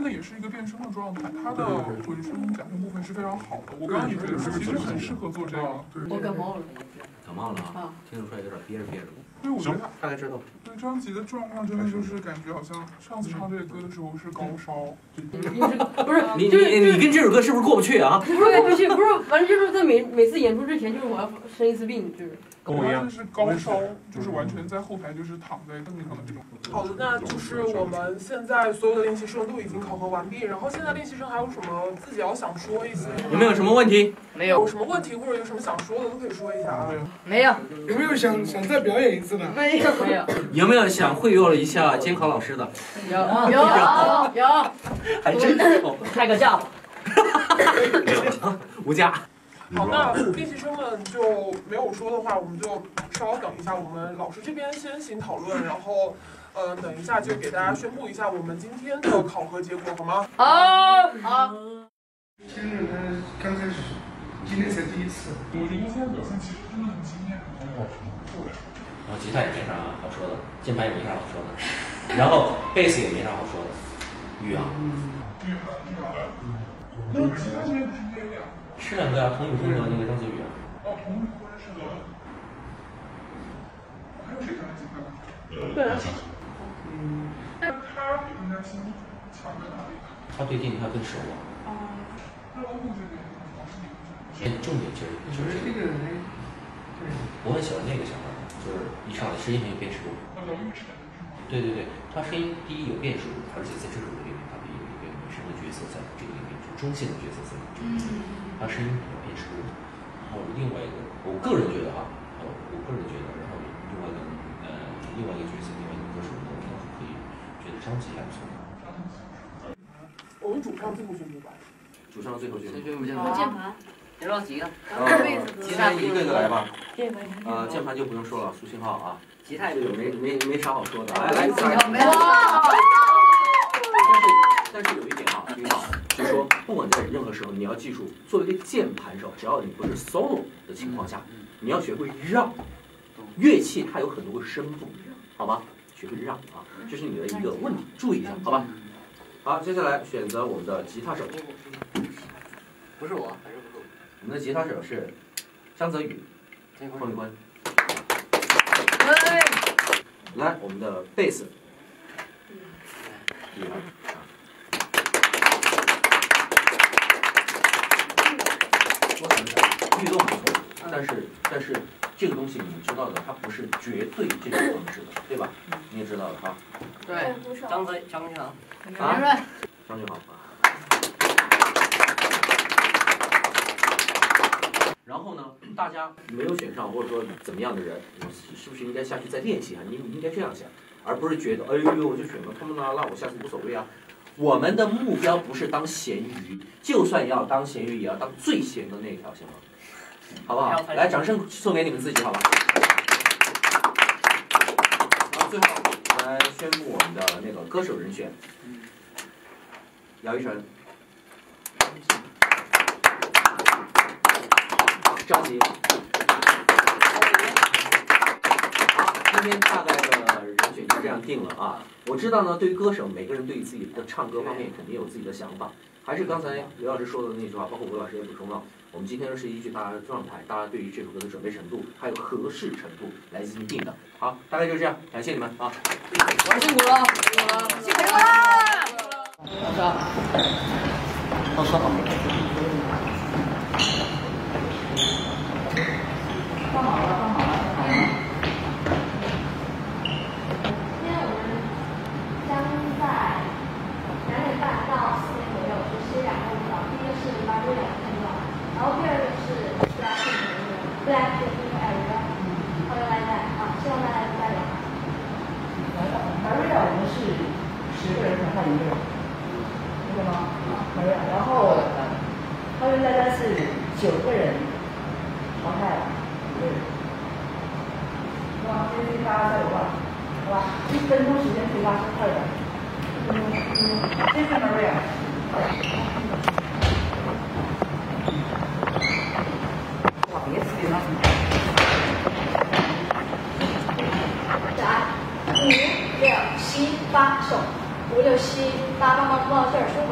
现在也是一个变声的状态，他的浑声假声部分是非常好的。我刚刚也觉得其实很适合做这个。 我感冒了。 感冒了啊？听得出来有点憋着憋着。 对，我觉得大概知道。 对，张吉的状况真的就是感觉好像上次唱这个歌的时候是高烧。 不是你你你跟这首歌是不是过不去啊？ 不是过不去，不是，反正就是在每每次演出之前，就是我要生一次病，就是。 跟我一样，是高烧，就是完全在后台就是躺在凳子上的这种。好的，那就是我们现在所有的练习生都已经考核完毕，然后现在练习生还有什么自己要想说一些？ 有没有什么问题？ 没有。有什么问题或者有什么想说的都可以说一下啊。 没有。 有没有想想再表演一次的？ 没有，没有。 有没有想贿赂了一下监考老师的？ 有有有有。 还真有。 开个价吧。 无价。 好，那练习生们就没有说的话，我们就稍微等一下，我们老师这边先行讨论，然后，呃，等一下就给大家宣布一下我们今天的考核结果，好吗？ 好，好。 现在呢，刚开始，今天才第一次。 我觉得现在表现其实真的很惊艳，很好。对。 然后吉他也没啥好说的，键盘也没啥好说的，然后贝斯也没啥好说的，宇昂。 宇昂，宇昂。那吉他这边不是这样。 是两个呀，童宇辉和那个张子宇啊。 哦，童宇辉是的。还有谁弹吉他？ 对。 嗯。那他比更加新强在哪里？ 他对电吉他更熟啊。 哦。那欧布这边老师你们重点就是就是这个。我很喜欢那个小孩，就是一上来声音很有辨识度。对对对，他声音第一有辨识度，而且在这首歌里面，他有一个女生的角色在这个里面，就中性的角色在这里面。他声音有辨识度，然后另外一个，我个人觉得哈，呃，我个人觉得，然后另外一个呃，另外一个角色，另外一个歌手，我们可以觉得张吉还不错。 我们主唱最后宣布吧。 主唱最后宣布。 宣布键盘。键盘。 别着急了。 吉他一个一个来吧。呃，键盘就不用说了，苏信浩啊。 吉他这个没没没啥好说的，来来来。哇！ 但是但是有一点啊，领导。就是说，不管在任何时候，你要记住，作为一个键盘手，只要你不是 solo 的情况下，你要学会让。乐器它有很多个声部，好吧？学会让啊，这是你的一个问题，注意一下，好吧？好，接下来选择我们的吉他手。 不是我，还是不是我？ 我们的吉他手是张泽宇、方立坤。来，我们的贝斯。李阳。律动不错，但是但是这个东西你知道的，它不是绝对这种方式的，对吧？你也知道的哈。 对，张泽张俊航。 啊，张俊航。然后呢，大家没有选上或者说怎么样的人，我是不是应该下去再练习啊？你你应该这样想，而不是觉得哎呦我就选了他们了，那我下次无所谓啊。我们的目标不是当咸鱼，就算要当咸鱼，也要当最咸的那一条，行吗？好不好？来，掌声送给你们自己，好吧？然后最后来宣布我们的那个歌手人选，姚一晨、张杰。好，今天大概的人选就这样定了啊。我知道呢，对于歌手，每个人对于自己的唱歌方面肯定有自己的想法。还是刚才刘老师说的那句话，包括吴老师也补充了，我们今天是依据大家的状态，大家对于这首歌的准备程度，还有合适程度来进行定的。好，大概就这样，感谢你们啊！ 我辛苦了，辛苦了，辛苦了！老师， 老师好。 放好了，放好了。 然后第二个是 Black Area， 后面来带啊，希望大家加油。 Maria 我们是十个人淘汰一个人，对吗？Maria，然后后面大家是九个人淘汰一个人，是吧？今天大家加油吧，好吧？一分钟时间可以拉出快的。谢谢 Maria。别死了！ 来，五六七八手，五六七八，帮忙报到这儿说。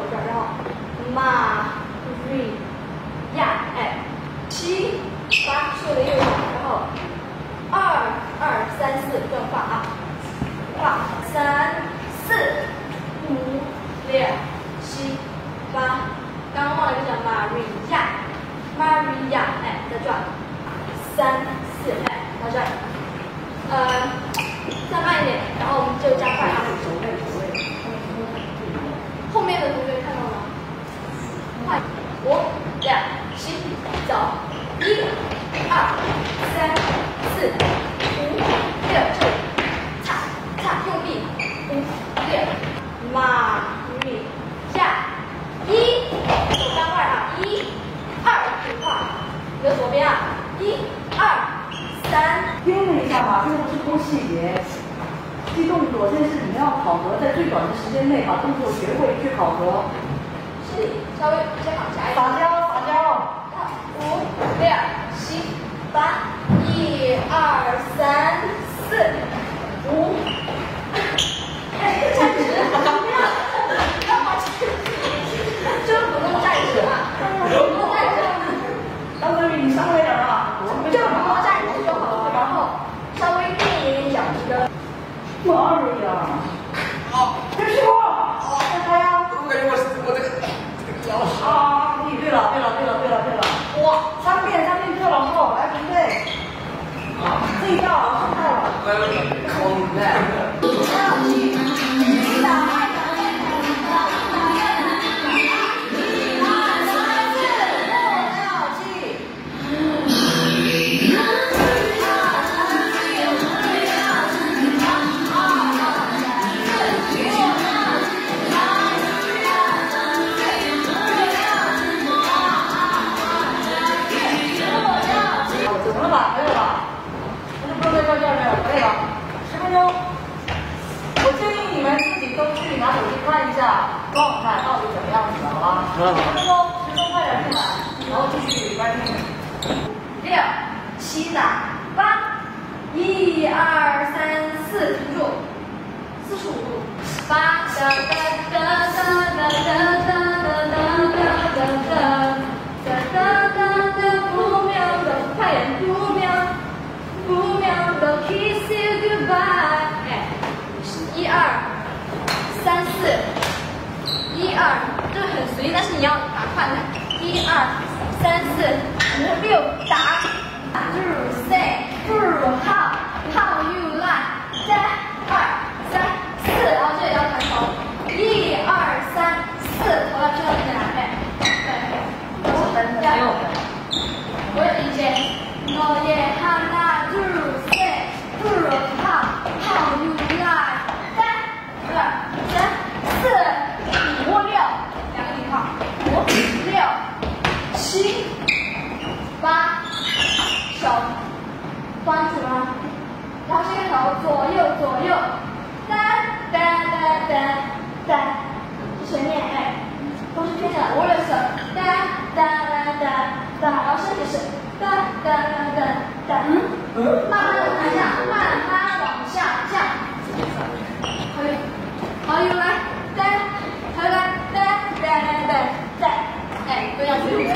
五、两、七，走，一、二、三、四、五、六，这里，踏踏用力，五、六，马女下，一，手三块啊，一、二，很快，留左边啊，一、二、三， 听了一下吧，这个不是抠细节。记动作，这是你要考核，在最短的时间内把动作学会去考核。 是，稍微肩膀夹一点。 撒娇，撒娇。 五、六、七、八，一、二、三、四、五。哎，站直，干嘛？真不能站直啊！不能站直。 张泽宇，你上来点啊！ 就不能站直就好了，然后稍微垫一点脚趾根。 我二十呀。好，开始吧。好，再开呀。 我感觉我我这个这个腰啊，可以。对了，对了，对了，对了，对了。哇，三遍，三遍做了后，来准备。啊，这一道失败了。 来来来，空来。 看一下状态到底怎么样子，好吧？十分钟，十分钟快点进来，然后继续关注。 六、七打八，一二三四，停住，四十五度，八哒哒哒哒哒哒哒哒哒哒哒哒哒哒，不秒的快点，不秒，不秒的 kiss you goodbye， 哎，一二。三四，一二，这个很随意，但是你要打快的。一二三四五六打。Two say two how how you like？ 三二三四，然后这里要弹头。一二三四，头要这样进来，哎，对，我等加油。我有意见。我也喊那 two say two how how you like？ 三三四五六，两个引号，五六七八，手端住了，然后这个头左右左右，哒哒哒哒哒，这前面哎都是偏的，五六手哒哒哒哒哒，然后身体是哒哒哒哒哒，嗯，慢慢的往下，慢慢往下降，可以。好，又来，再，再来，再，再来，再，再，哎，不要去。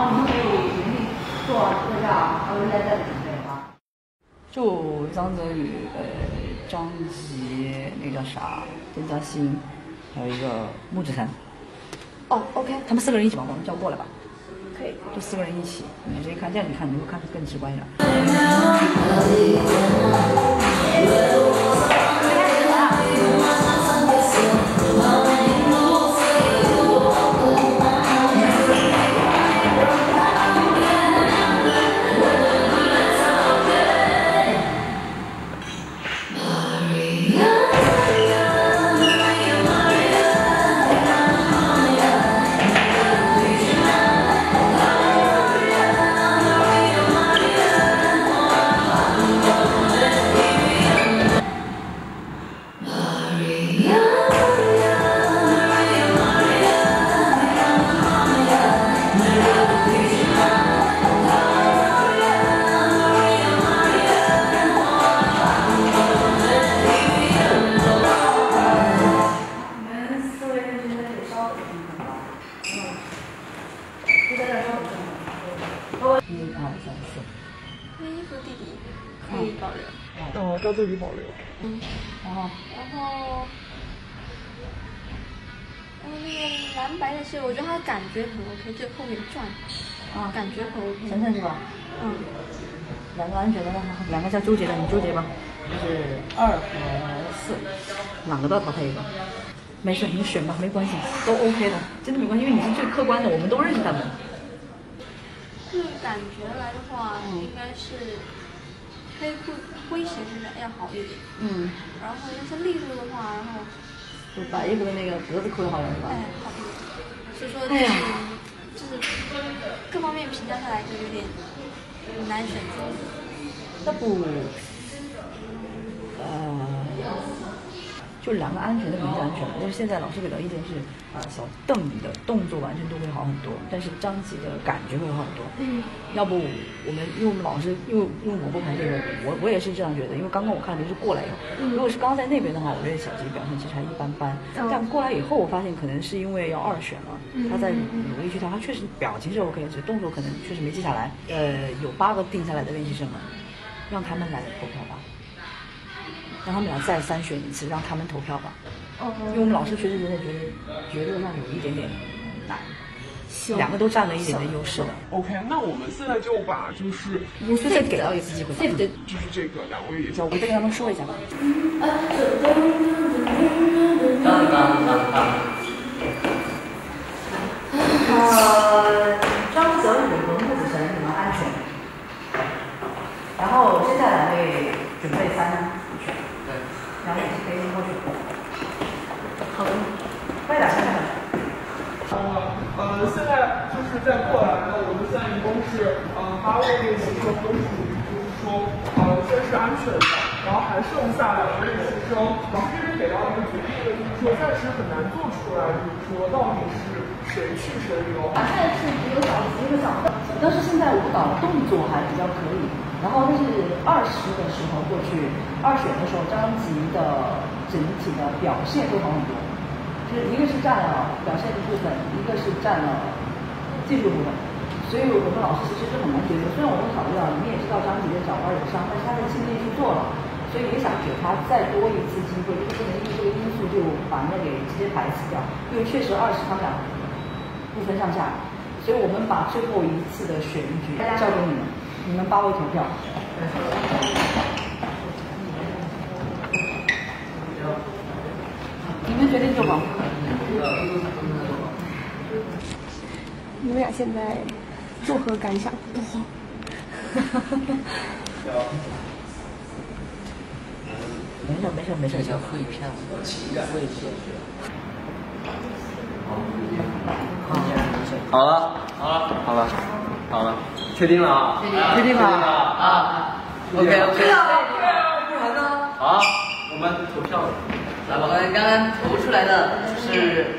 后你们可以决定做这个叫二位在这里对吧？ 就章泽宇、呃张吉，那个叫啥，邓嘉欣，还有一个木子晨。 哦 ，OK， 他们四个人一起把我们叫过来吧。 可以。 就四个人一起，你直接看，这样你看你会看得更直观一点。 哦，到这里保留。 嗯， 然后， 然后，然后那个蓝白的是，我觉得它感觉很 OK，就后面转，啊，感觉很 OK。 晨晨是吧？ 嗯。 两个安全的，两个叫纠结的，你纠结吧。就是二和四，两个都要淘汰一个。没事，你选吧，没关系，都 OK 的，真的没关系，因为你是最客观的，我们都认识他们。 就感觉来的话，应该是黑裤诙谐是要好一点。 嗯。 然后要是利落的话，然后就白衣服的那个格子裤的好点是吧？ 哎，好一点。所以说就是、哎、就是各方面评价下来就有点难选择。 要不，呃。就两个安全的肯定是安全的，但是现在老师给到意见是，啊、呃，小邓的动作完成度会好很多，但是张吉的感觉会好很多。 嗯， 要不我们因为我们老师，因为因为我不排这个，我我也是这样觉得，因为刚刚我看的是过来以后，嗯、如果是刚在那边的话，我觉得小吉表现其实还一般般。嗯、但过来以后，我发现可能是因为要二选了，嗯、他在努力去跳，他确实表情是 OK， 只是动作可能确实没记下来。呃，有八个定下来的练习生们，让他们来投票吧。让他们俩再三选一次，让他们投票吧。哦。因为我们老师确实真的觉得决斗上有一点点难，两个都占了一点点优势的。 OK， 那我们现在就把就是就再给到一次机会， 对对，就是这个两位也叫， 我再跟他们说一下吧。 当当当当。 呃，张泽宇和木子晨你们安全，然后接下来会准备三。两个可以过去。好的，快点，快点。 呃呃，现在就是再过来呢，我们现在一共是呃八位练习生都属于就是说呃先是安全的，然后还剩下两个练习生，老师这边给到一个决定的，就是说暂时很难做出来，就是说到底是谁去谁留。 现在是只有小吉和小邓，但是现在舞蹈动作还比较可以。然后那是二十的时候过去，二选的时候张吉的整体的表现会好很多，就是一个是占了表现的部分，一个是占了技术部分，所以我们老师其实是很难决定。虽然我们考虑到你们也知道张吉的脚腕有伤，但是他在尽力去做了，所以也想给他再多一次机会，就是不能因为这个因素就把人家给直接排斥掉，因为确实二十他们俩不分上下，所以我们把最后一次的选举交给你们。你们八位投票。你们决定就好。 你们俩现在作何感想？不好。 没事没事没事， 叫会骗，会骗。好了，好了，好了，好了。确定了啊！ 确定了啊 ！OK OK。 不然呢？ 好，我们投票了。来吧，我们刚刚投出来的是，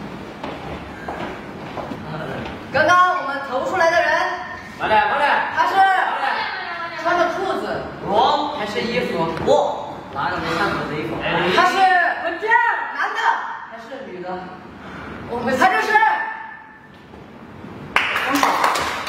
刚刚我们投出来的人， 慢点慢点， 他是穿着裤子， 我还是衣服，我拿着没看过的衣服， 他是文娟，男的还是女的？我们他就是。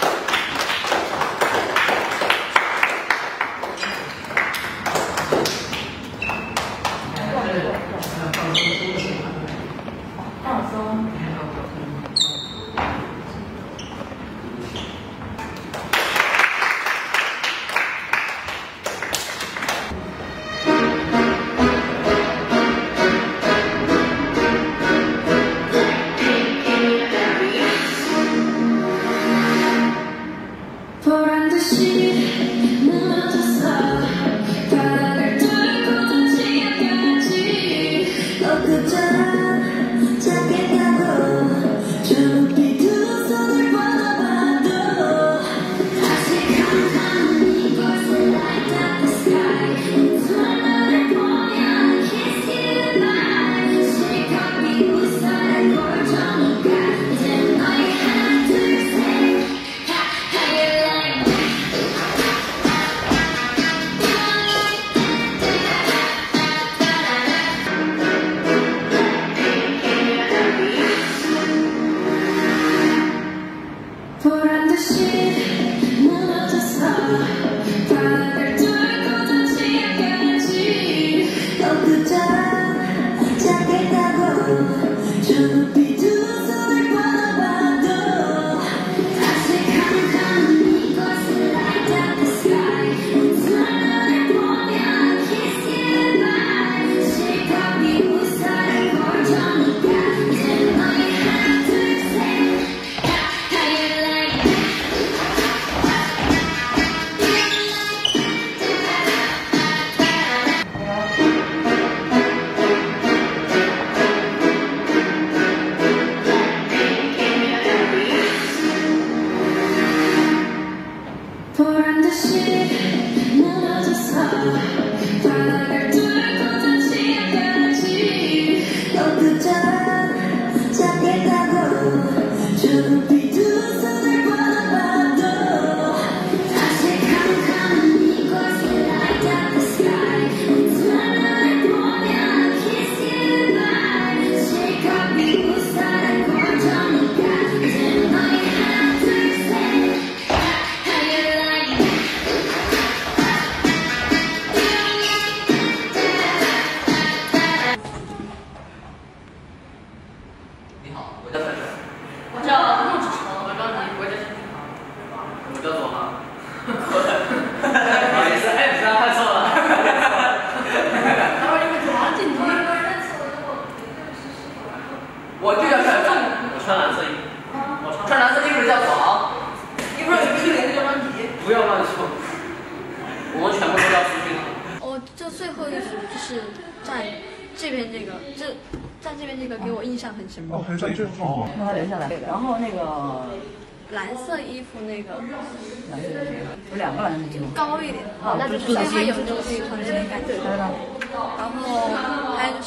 哦，很深哦， 让他留下来。然后那个蓝色衣服那个， 蓝色衣服有两个蓝色衣服， 高一点，哦，那就是它有那种可以穿的感觉。然后还有就是，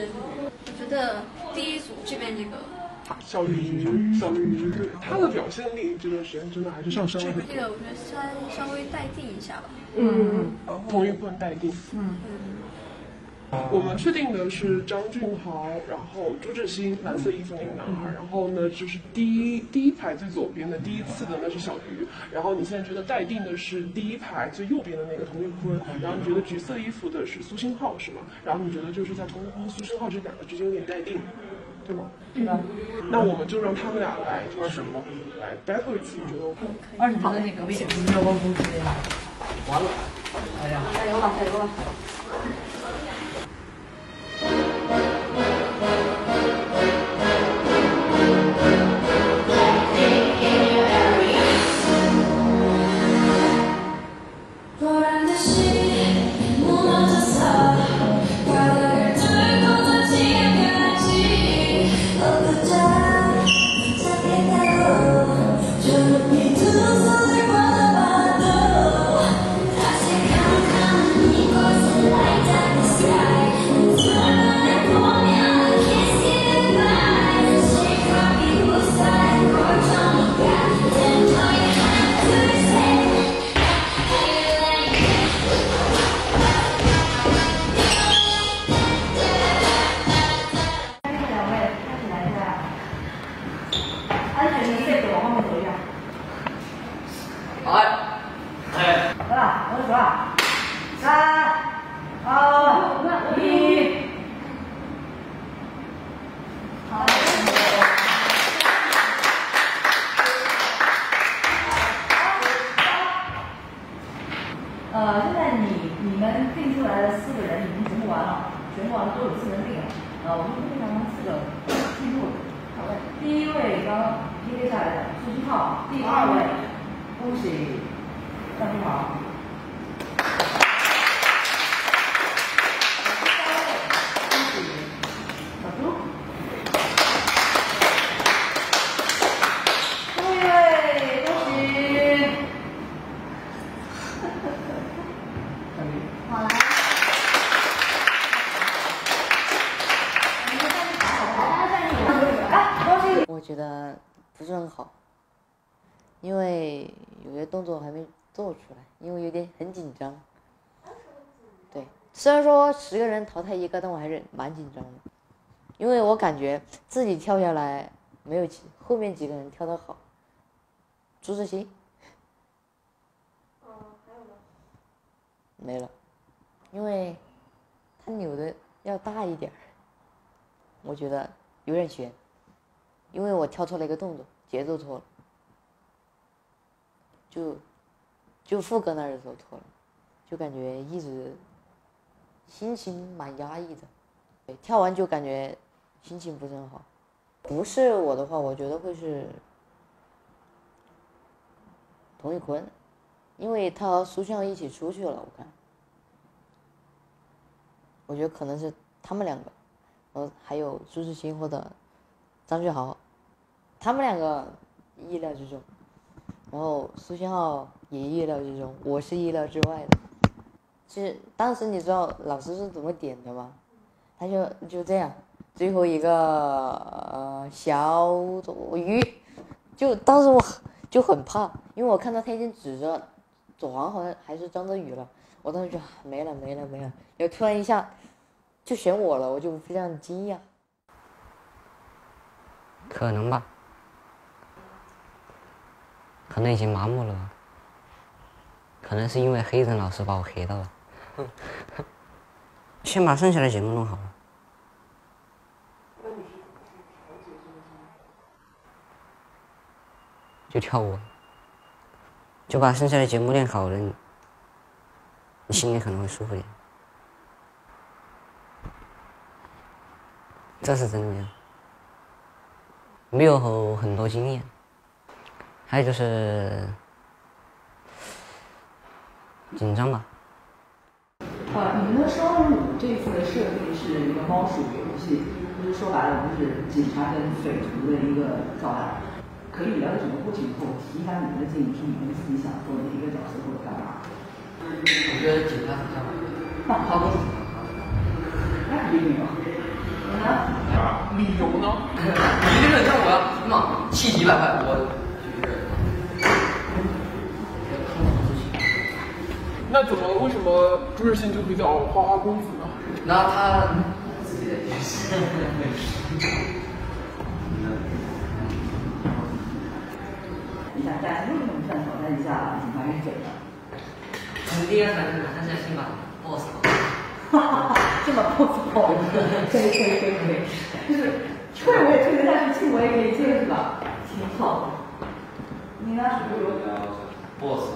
我觉得第一组这边这个小鱼，小鱼，对他的表现力这段时间真的还是上升了很多。 这个我觉得稍稍微待定一下吧。 嗯，同意不能待定。嗯。我们确定的是张俊豪，然后朱志鑫，蓝色衣服那个男孩，然后呢就是第一第一排最左边的第一次的那是小鱼，然后你现在觉得待定的是第一排最右边的那个童玉坤，然后你觉得橘色衣服的是苏星浩是吗？然后你觉得就是在童玉坤、苏星浩这两个之间有点待定，对吗？对吧？那我们就让他们俩来就是什么来 battle 一次，你觉得 OK？ 二十趴的那个位置没有光攻击，完了，哎呀， 加油吧，加油吧！ 呃，现在你你们定出来的四个人已经全部完了，全部完了都有四人定了。呃，我们非常四个进入。好的，第一位刚 P K 下来的苏新浩，第二位恭喜上去好。小猪。对，恭喜。 好来。 我觉得不是很好，因为有些动作还没做出来，因为有点很紧张。对，虽然说十个人淘汰一个，但我还是蛮紧张的，因为我感觉自己跳下来没有几后面几个人跳得好。朱志鑫。没了，因为他扭的要大一点，我觉得有点悬。因为我跳错了一个动作，节奏错了，就就副歌那儿的时候错了，就感觉一直心情蛮压抑的，对，跳完就感觉心情不是很好。不是我的话，我觉得会是童宇坤，因为他和苏炫一起出去了，我看，我觉得可能是他们两个，然后还有朱志鑫或者张俊豪。他们两个意料之中，然后苏信浩也意料之中，我是意料之外的。其实当时你知道老师是怎么点的吗？他就就这样，最后一个呃小左鱼，就当时我就很怕，因为我看到他已经指着左航好像还是张泽宇了，我当时就没了没了没了，然后突然一下就选我了，我就非常惊讶。 可能吧。可能已经麻木了吧，可能是因为黑人老师把我黑到了。先把剩下的节目弄好了。就跳舞，就把剩下的节目练好了，你你心里可能会舒服点。这是真的，没有很多经验。还有就是紧张吧。 呃，你们的双人舞这次的设定是一个猫鼠游戏，就是说白了就是警察跟匪徒的一个造案。可以了解整个过程以后，提一下你们的建议，是你们自己想做哪一个角色或者干嘛？ 我觉得警察很像那好的，那理由，你呢？ 理由呢？ 你这个像我呀，什么气急败坏，我。 那怎么为什么朱日新就比较花花公子呢？ 那他， 你想在为什么想挑战一下警察跟匪的？ 我们第一个反正马上就要先把 boss 哈哈哈，这么 boss 好，可以可以可以可以，就是吹我也吹得下去，气我也可以接是吧？挺好的。你呢？是不是 boss？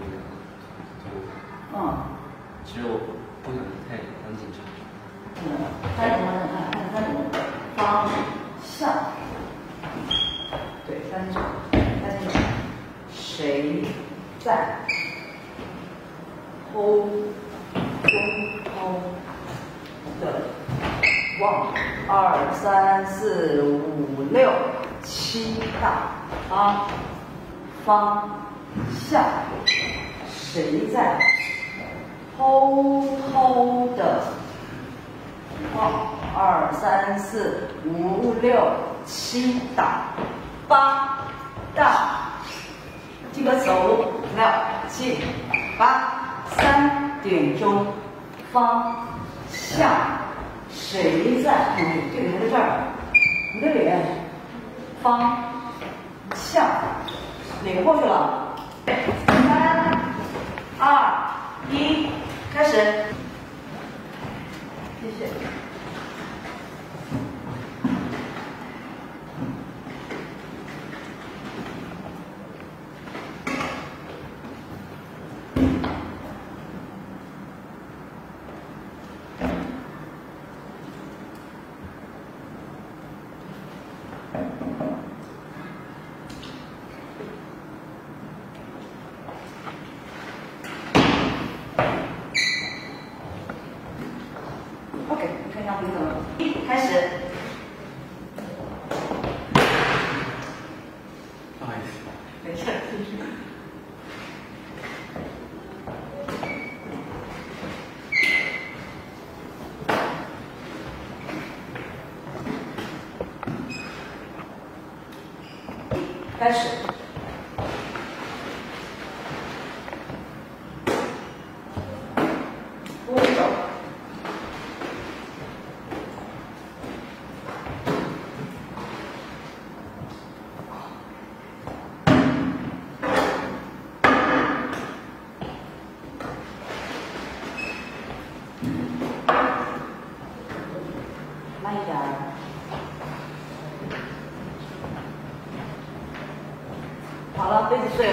嗯， 其实我不想太当警察。 嗯，看什么？看看三种方向。对，三种，三种。谁在偷中偷的？望二三四五六七大方方向，谁在？偷偷的，望二三四五六七打八大，这个走了七八三点钟方向，谁在？嗯，这个还在这儿，你的脸方向哪个过去了？三二一。开始，谢谢。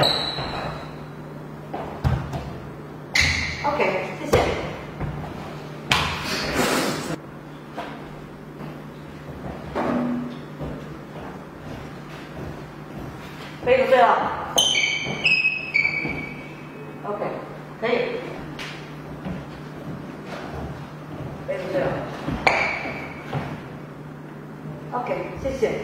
OK， 谢谢。可以对了。OK， 可以。可以对了。OK， 谢谢。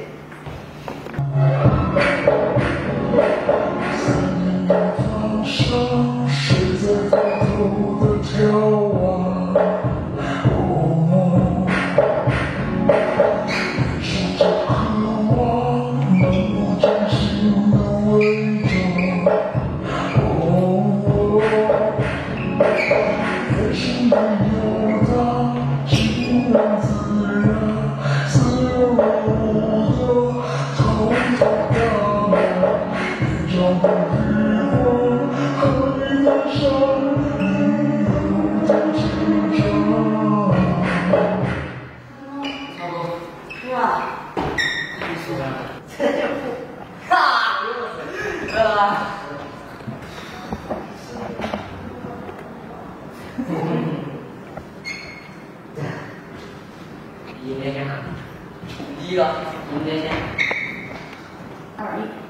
第一个，你们连线。 二一。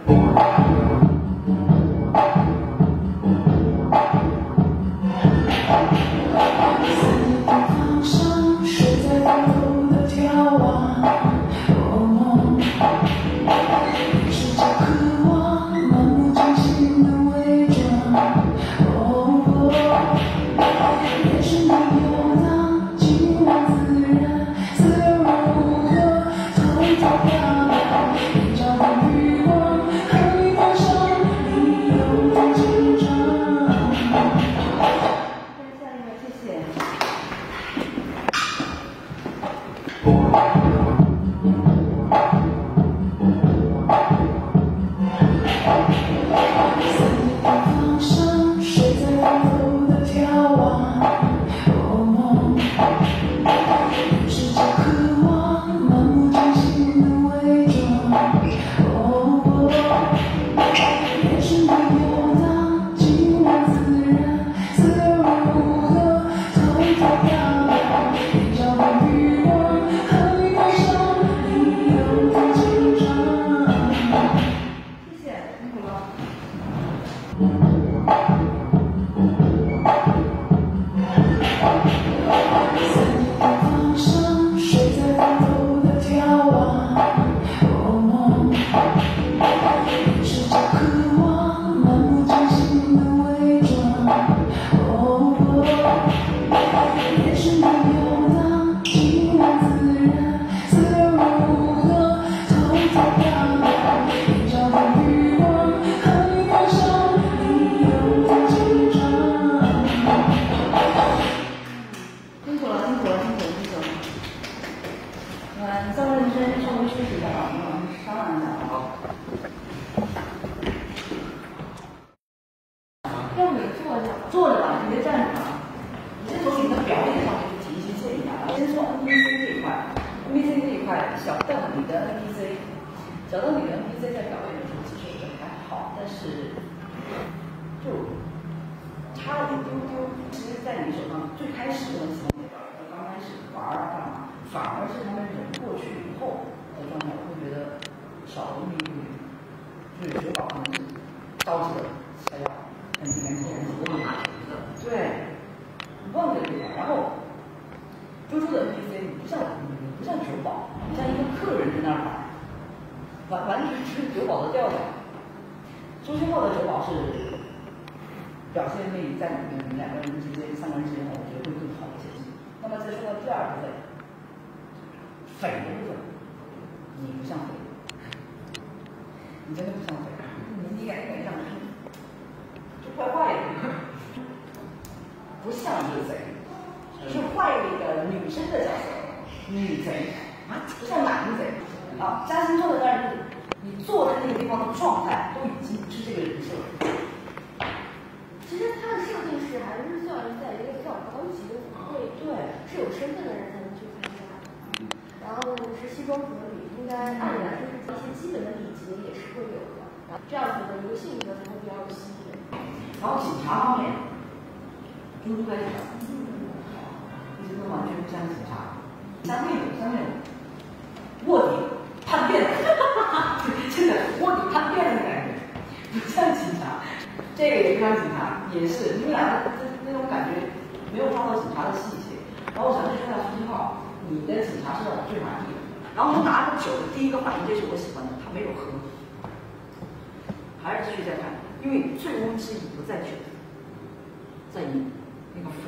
然后这样子的一个性格才会比较有吸引人。然后警察方面，猪猪开始了，一直都完全不像警察，像那种像那种卧底叛变，真的卧底叛变的感觉，不像警察。这个也不像警察，也是你们俩的那种感觉没有抓到警察的细节。然后我想问一下徐金浩，你的警察是让我最满意的。然后他拿着酒的第一个反应，这是我喜欢的，他没有喝，还是继续再看，因为醉翁之意不在酒，在于那个粉。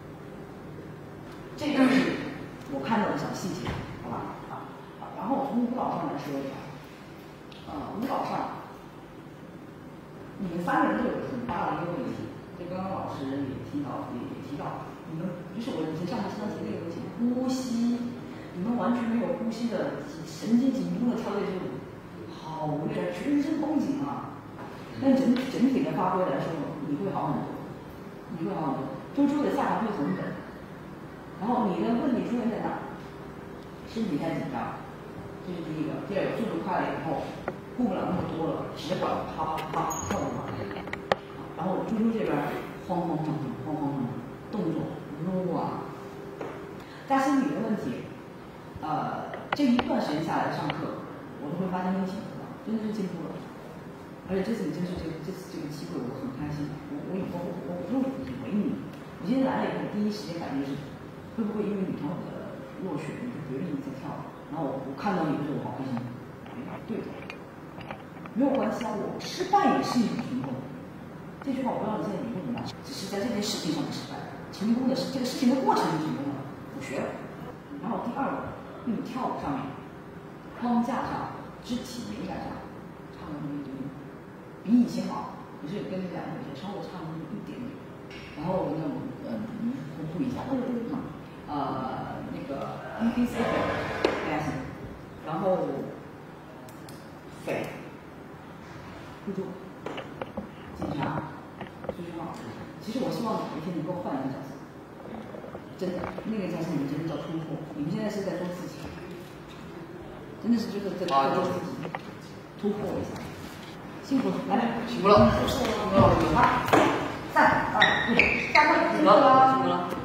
这个是我看到的小细节，好吧？啊，然后从舞蹈上来说的话，呃，舞蹈上，你们三个人都有很大的一个问题，就刚刚老师也提到，也也提到，你们就是我以前上课经常提那个问题，呼吸。你们完全没有呼吸的神经紧绷的跳跃这种，好无聊，全身绷紧啊。但整整体的发挥来说，你会好很多，你会好很多。周周的下盘会很稳，然后你的问题出现在哪？身体太紧张，这是第一个。第二个，速度快了以后，顾不了那么多了，血管啪啪啪跳的嘛。然后周周这边慌慌张张，慌慌张张，动作撸啊。加心理的问题。呃，这一段时间下来上课，我都会发现你进步了，真的是进步了。而且这次你真是这个这次这个机会，我很开心。我我以后我我不以为你，我今天来了以后，第一时间感觉是，会不会因为女团舞的落选，你就决定你在跳？然后我我看到你的时候，我好开心。对的，没有关系啊，我失败也是一种成功。这句话我不知道你现在理解怎么样，只是在这件事情上的失败，成功的是这个事情的过程是成功了，我学了。然后第二个。你跳舞上面，框架上、肢体美感上，差那么一丢丢，比以前好，可是跟两个稍微差那么一点点。然后那种呃，公布一下，嗯，呃，那个 N P C 的 S， 然后匪，互助，警察，最重要。其实我希望有一天能够换一个角色。真的，那个才是你们真的叫突破。你们现在是在做自己，真的是就是在做自己，突破一下。辛苦了，来，辛苦了，辛苦了，五、四、三、二、一，下课，辛苦了，辛苦了。